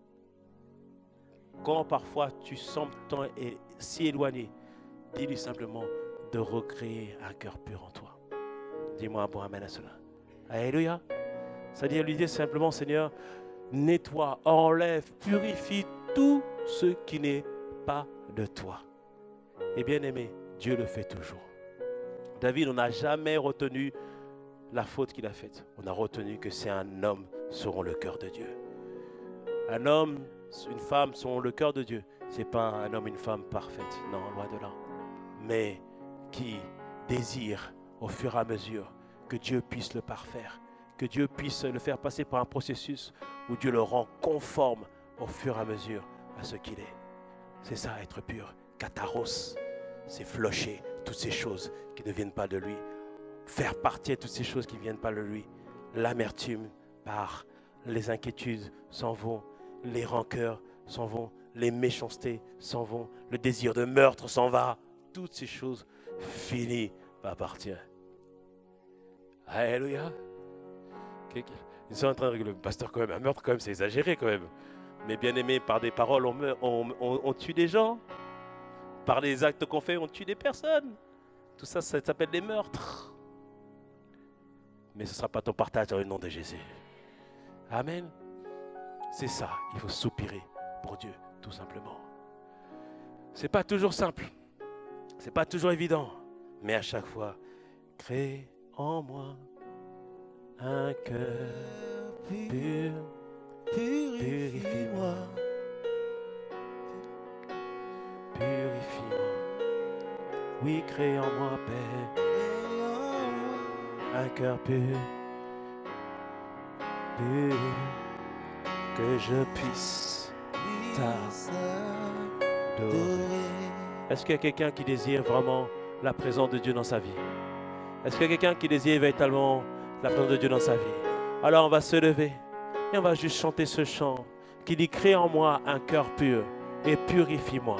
Quand parfois tu sembles tant et si éloigné, dis-lui simplement de recréer un cœur pur en toi. Dis-moi un bon amen à cela. Alléluia. C'est-à-dire lui dire simplement, Seigneur, nettoie, enlève, purifie tout ce qui n'est pas de toi. Et bien aimé, Dieu le fait toujours. David, on n'a jamais retenu la faute qu'il a faite. On a retenu que c'est un homme selon le cœur de Dieu. Un homme, une femme selon le cœur de Dieu. Ce n'est pas un homme, une femme parfaite. Non, loin de là. Mais qui désire au fur et à mesure que Dieu puisse le parfaire. Que Dieu puisse le faire passer par un processus où Dieu le rend conforme au fur et à mesure à ce qu'il est. C'est ça, être pur. Kataros, c'est flocher toutes ces choses qui ne viennent pas de lui. Faire partir toutes ces choses qui ne viennent pas de lui. L'amertume part, les inquiétudes s'en vont, les rancœurs s'en vont, les méchancetés s'en vont, le désir de meurtre s'en va. Toutes ces choses finissent par partir. Alléluia. Ils sont en train de rigoler. Pasteur, quand même, un meurtre, quand même, c'est exagéré quand même. Mais bien aimé, par des paroles, on, meurt, on, on, on tue des gens. Par les actes qu'on fait, on tue des personnes. Tout ça, ça s'appelle des meurtres. Mais ce ne sera pas ton partage dans le nom de Jésus. Amen. C'est ça, il faut soupirer pour Dieu, tout simplement. Ce n'est pas toujours simple. Ce n'est pas toujours évident. Mais à chaque fois, crée en moi un cœur pur, purifie-moi. Purifie-moi. Oui, crée en moi, Père, un cœur pur, pur, que je puisse t'adorer. Est-ce qu'il y a quelqu'un qui désire vraiment la présence de Dieu dans sa vie? Est-ce qu'il y a quelqu'un qui désire véritablement la présence de Dieu dans sa vie? Alors on va se lever et on va juste chanter ce chant qui dit: crée en moi un cœur pur et purifie-moi.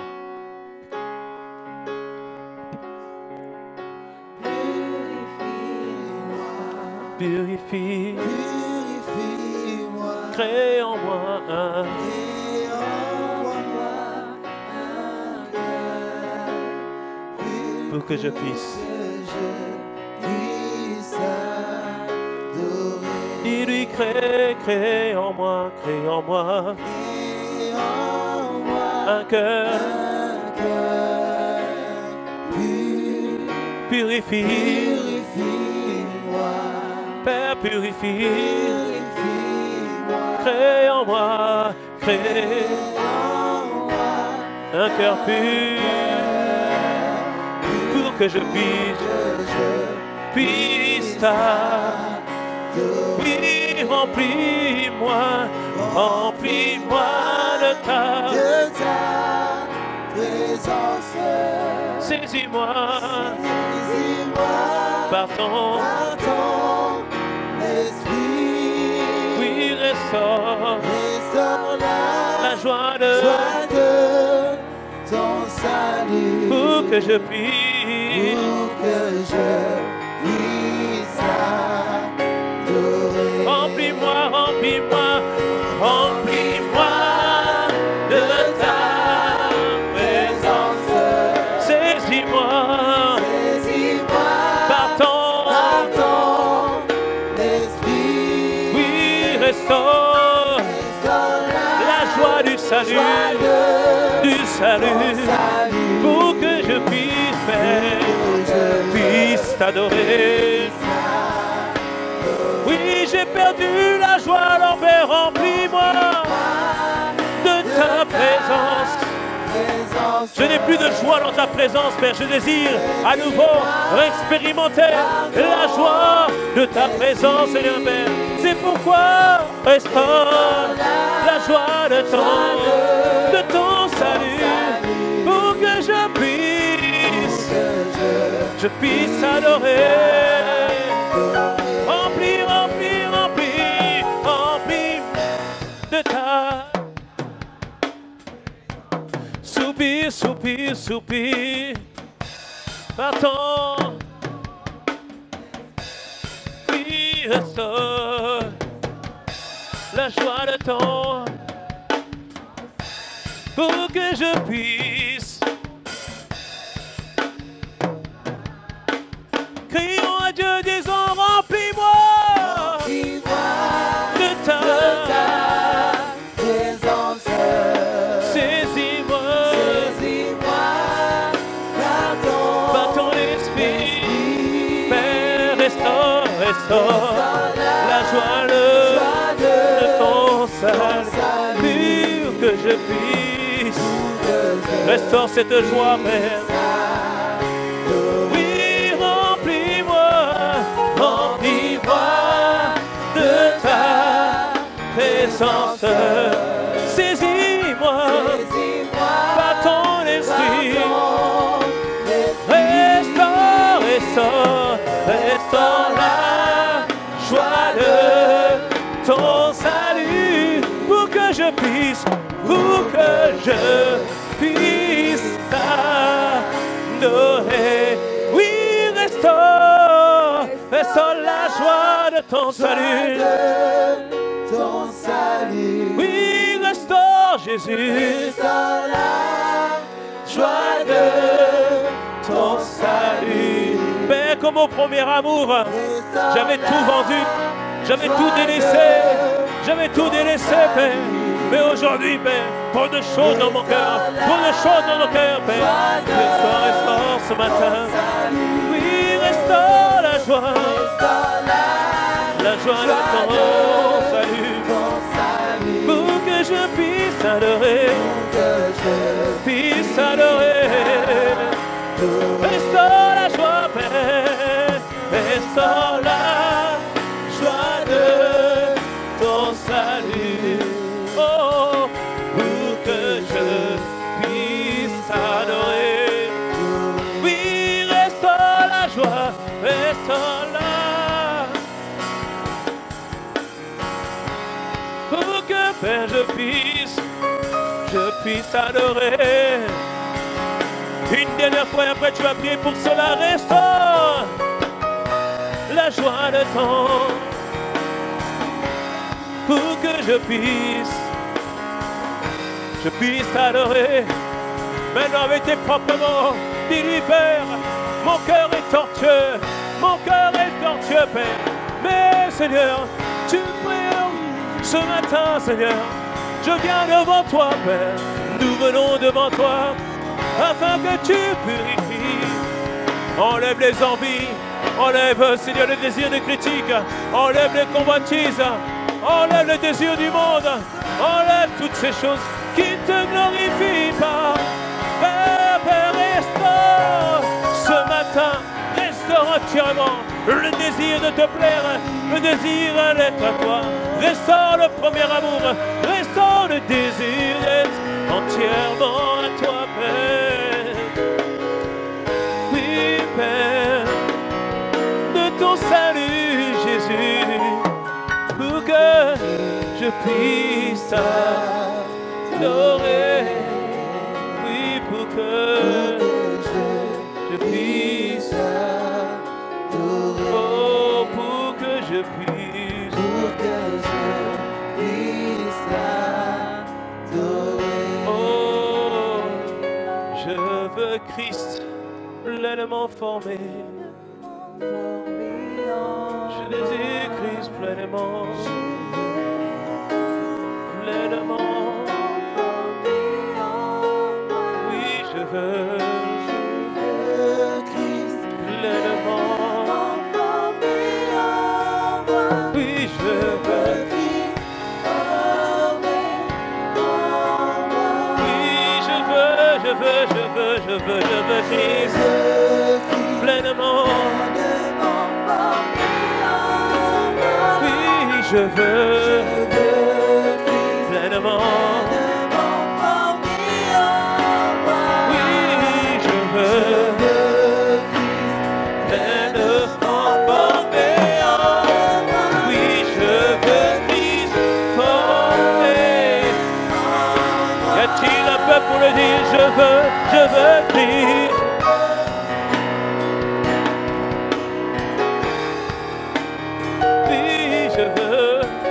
Purifie, purifie-moi, crée en moi un, crée en moi un cœur, pour que je puisse, que je puisse adorer. Dis-lui, crée, crée en moi, crée en moi, crée en moi un cœur, un cœur pur, purifie, purifie-moi. Père, purifie, purifie-moi, crée en moi, crée en moi un cœur pur, pour que je puisse, puisse t'adorer. Remplis-moi, remplis-moi de ta, de ta présence. Saisis-moi, Saisis-moi par ton, par ton esprit. oui, restaure, Restaure la joie de, joie de ton salut. pour que je puisse, Pour que je puisse adorer. remplis-moi, remplis-moi, remplis-moi de ta présence. Saisis-moi, Saisis-moi par ton, par ton esprit. oui, restaure Restaure la joie du salut, joie de du salut, salut. pour que je puisse faire, puisse t'adorer. Oui, j'ai perdu la joie, alors Père, remplis-moi de ta présence. Je n'ai plus de joie dans ta présence, Père. Je désire à nouveau expérimenter la joie de ta présence, Seigneur Père. C'est pourquoi restaure la joie de ton, de ton salut, pour que je puisse, je puisse adorer. Remplis, remplis, remplis, remplis de ta. Soupir, soupir, soupir, par ton, oui, restaure la joie de ton, pour que je puisse. Crions à Dieu, disons, remplis-moi de ta, présence. Saisis-moi Saisis-moi par ton, par ton esprit, Père, restaure, restaure la joie de, de ton salut, pour que je puisse, restaure cette joie, Père. Oui, remplis-moi, remplis-moi de ta présence. Saisis-moi par ton esprit. Restaure, restaure, restaure la joie de ton salut, pour que je puisse, pour que je puisse t'adorer. Oui, restaure, restaure la joie de ton salut. Ton salut. Oui, restaure Jésus. Restaure la Joie de ton salut. Père, comme au premier amour, j'avais tout vendu, j'avais tout délaissé, j'avais tout délaissé, Père. Mais aujourd'hui, Père, pour de choses dans mon cœur, pour de choses dans mon cœur, Père. Restaure, restaure ce matin. Oui, restaure la joie, la joie de ton salut, pour que je puisse adorer, puisse adorer. Restaure la joie, Père, restaure la joie de ton salut, oh, pour que je puisse adorer. Oui, restaure la joie, restaure la, pour que, Père, je puisse, je puisse adorer. Une dernière fois, et après tu vas prier pour cela. Restaure la joie de ton, pour que je puisse, je puisse t'adorer. Maintenant avec tes propres mots, dis-lui, Père, mon cœur est tortueux, mon cœur est tortueux, Père. Mais Seigneur, tu pries ce matin, Seigneur. Je viens devant toi, Père. Nous venons devant toi, afin que tu purifies. Enlève les envies, enlève, Seigneur, le désir de critique, enlève les convoitises, enlève le désir du monde, enlève toutes ces choses qui ne te glorifient pas. matin, restaure entièrement le désir de te plaire, le désir d'être à toi. Restaure le premier amour, restaure le désir d'être entièrement à toi, Père. Oui, Père, de ton salut, Jésus, pour que je puisse t'adorer. Oui, pour que je puisse t'adorer. Oh, pour que je puisse, pour que je puisse t'adorer. Oh, je veux Christ pleinement formé. Je désire Christ pleinement, pleinement. Oui, je veux, je veux Christ pleinement. Oui, je veux Christ. Oui, je veux, je veux, je veux, je veux, je veux Christ pleinement. Je veux, je veux pleinement. Oui, je veux pleinement formé. Oui, je veux Christ formé. Y a-t-il un peu pour le dire? Je veux, je veux Christ. Oui, je veux.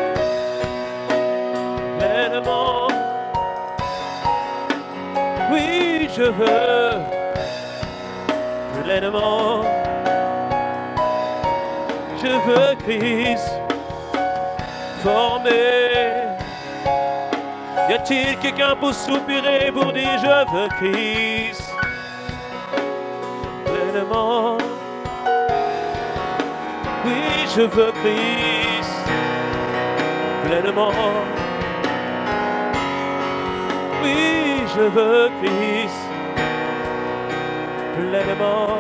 Oui, je veux pleinement. Je veux Christ formé. Y a-t-il quelqu'un pour soupirer, pour dire je veux Christ pleinement? Oui, je veux Christ pleinement. Oui, je veux Christ pleinement.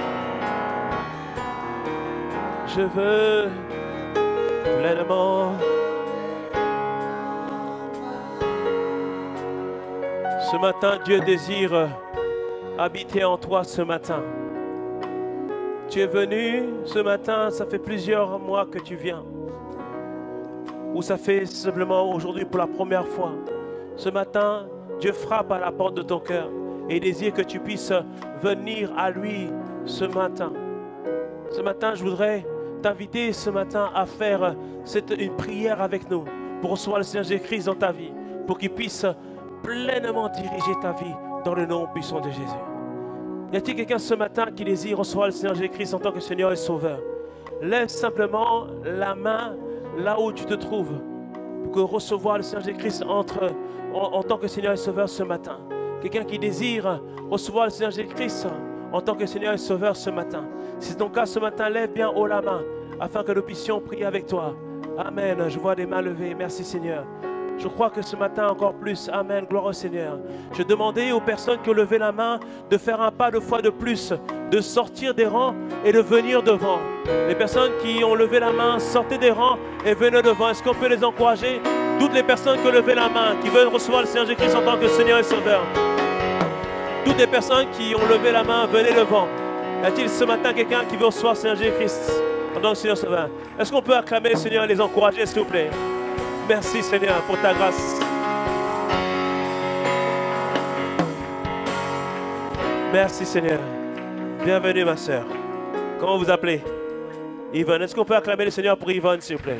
Je veux pleinement. Ce matin, Dieu désire habiter en toi ce matin. Tu es venu ce matin, ça fait plusieurs mois que tu viens. Ou ça fait simplement aujourd'hui pour la première fois. Ce matin, Dieu frappe à la porte de ton cœur et désire que tu puisses venir à lui ce matin. Ce matin, je voudrais t'inviter ce matin à faire cette, une prière avec nous pour recevoir le Seigneur Jésus-Christ dans ta vie, pour qu'il puisse pleinement diriger ta vie dans le nom puissant de Jésus. Y a-t-il quelqu'un ce matin qui désire recevoir le Seigneur Jésus-Christ en tant que Seigneur et Sauveur? Lève simplement la main là où tu te trouves pour que recevoir le Seigneur Jésus-Christ entre en, en tant que Seigneur et Sauveur ce matin. Quelqu'un qui désire recevoir le Seigneur Jésus-Christ en tant que Seigneur et Sauveur ce matin. Si c'est ton cas ce matin, lève bien haut la main afin que nous puissions prier avec toi. Amen. Je vois des mains levées. Merci Seigneur. Je crois que ce matin encore plus, amen, gloire au Seigneur. Je demandais aux personnes qui ont levé la main de faire un pas de foi de plus, de sortir des rangs et de venir devant. Les personnes qui ont levé la main, sortez des rangs et venez devant. Est-ce qu'on peut les encourager? Toutes les personnes qui ont levé la main, qui veulent recevoir le Seigneur Jésus-Christ en tant que Seigneur et Sauveur. Toutes les personnes qui ont levé la main, venez devant. Y a-t-il ce matin quelqu'un qui veut recevoir le Seigneur Jésus-Christ en tant que Seigneur et Sauveur? Est-ce qu'on peut acclamer le Seigneur et les encourager, s'il vous plaît? Merci Seigneur pour ta grâce. Merci Seigneur. Bienvenue ma soeur. Comment vous appelez? Yvonne. Est-ce qu'on peut acclamer le Seigneur pour Yvonne, s'il vous plaît?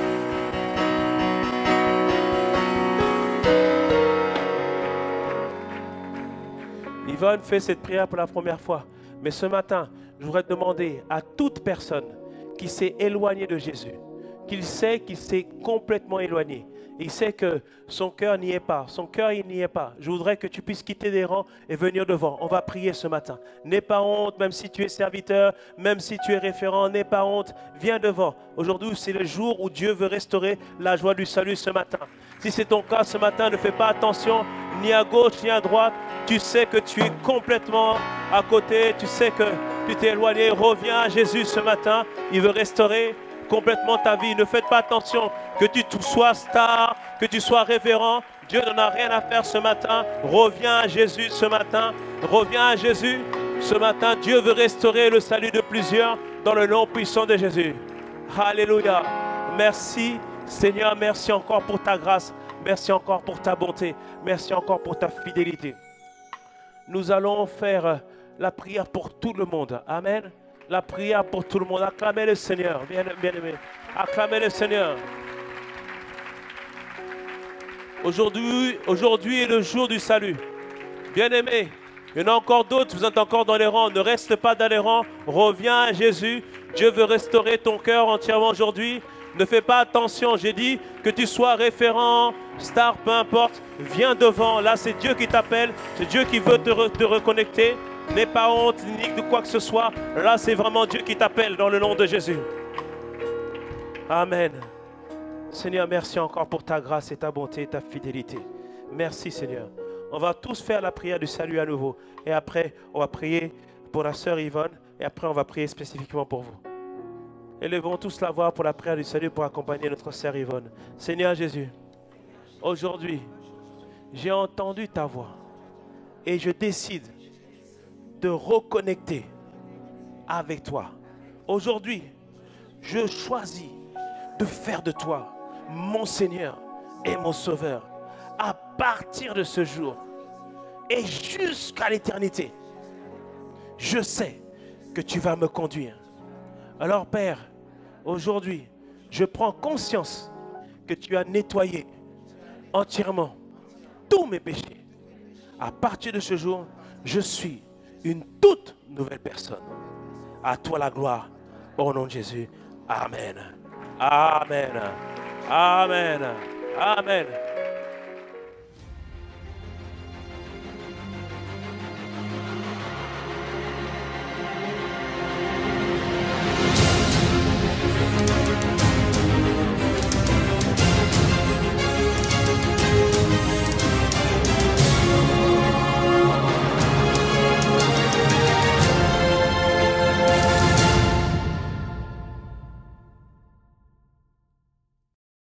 Yvonne fait cette prière pour la première fois. Mais ce matin, je voudrais demander à toute personne qui s'est éloignée de Jésus, qu'il sait qu'il s'est complètement éloigné. Il sait que son cœur n'y est pas. Son cœur, il n'y est pas. Je voudrais que tu puisses quitter des rangs et venir devant. On va prier ce matin. N'aie pas honte, même si tu es serviteur, même si tu es référent, n'aie pas honte. Viens devant. Aujourd'hui, c'est le jour où Dieu veut restaurer la joie du salut ce matin. Si c'est ton cas ce matin, ne fais pas attention, ni à gauche, ni à droite. Tu sais que tu es complètement à côté. Tu sais que Tu t'es éloigné, reviens à Jésus ce matin. Il veut restaurer complètement ta vie. Ne faites pas attention que tu sois star, que tu sois révérend. Dieu n'en a rien à faire ce matin. Reviens à Jésus ce matin. Reviens à Jésus ce matin. Dieu veut restaurer le salut de plusieurs dans le nom puissant de Jésus. Alléluia. Merci Seigneur, merci encore pour ta grâce. Merci encore pour ta bonté. Merci encore pour ta fidélité. Nous allons faire la prière pour tout le monde. Amen. La prière pour tout le monde. Acclamez le Seigneur. Bien, bien aimé. Acclamez le Seigneur. Aujourd'hui, aujourd'hui est le jour du salut. Bien aimé. Il y en a encore d'autres. Vous êtes encore dans les rangs. Ne reste pas dans les rangs. Reviens à Jésus. Dieu veut restaurer ton cœur entièrement aujourd'hui. Ne fais pas attention. J'ai dit que tu sois référent, star, peu importe. Viens devant. Là, c'est Dieu qui t'appelle. C'est Dieu qui veut te, re te reconnecter. N'aie pas honte ni de quoi que ce soit. Là, c'est vraiment Dieu qui t'appelle dans le nom de Jésus. Amen. Seigneur, merci encore pour ta grâce et ta bonté et ta fidélité. Merci, Seigneur. On va tous faire la prière du salut à nouveau. Et après, on va prier pour la sœur Yvonne. Et après, on va prier spécifiquement pour vous. Élevons tous la voix pour la prière du salut pour accompagner notre sœur Yvonne. Seigneur Jésus, aujourd'hui, j'ai entendu ta voix. Et je décide de reconnecter avec toi. Aujourd'hui, je choisis de faire de toi mon Seigneur et mon Sauveur à partir de ce jour et jusqu'à l'éternité. Je sais que tu vas me conduire. Alors Père, aujourd'hui, je prends conscience que tu as nettoyé entièrement tous mes péchés. À partir de ce jour, je suis une toute nouvelle personne. À toi la gloire, au nom de Jésus. Amen. Amen. Amen. Amen.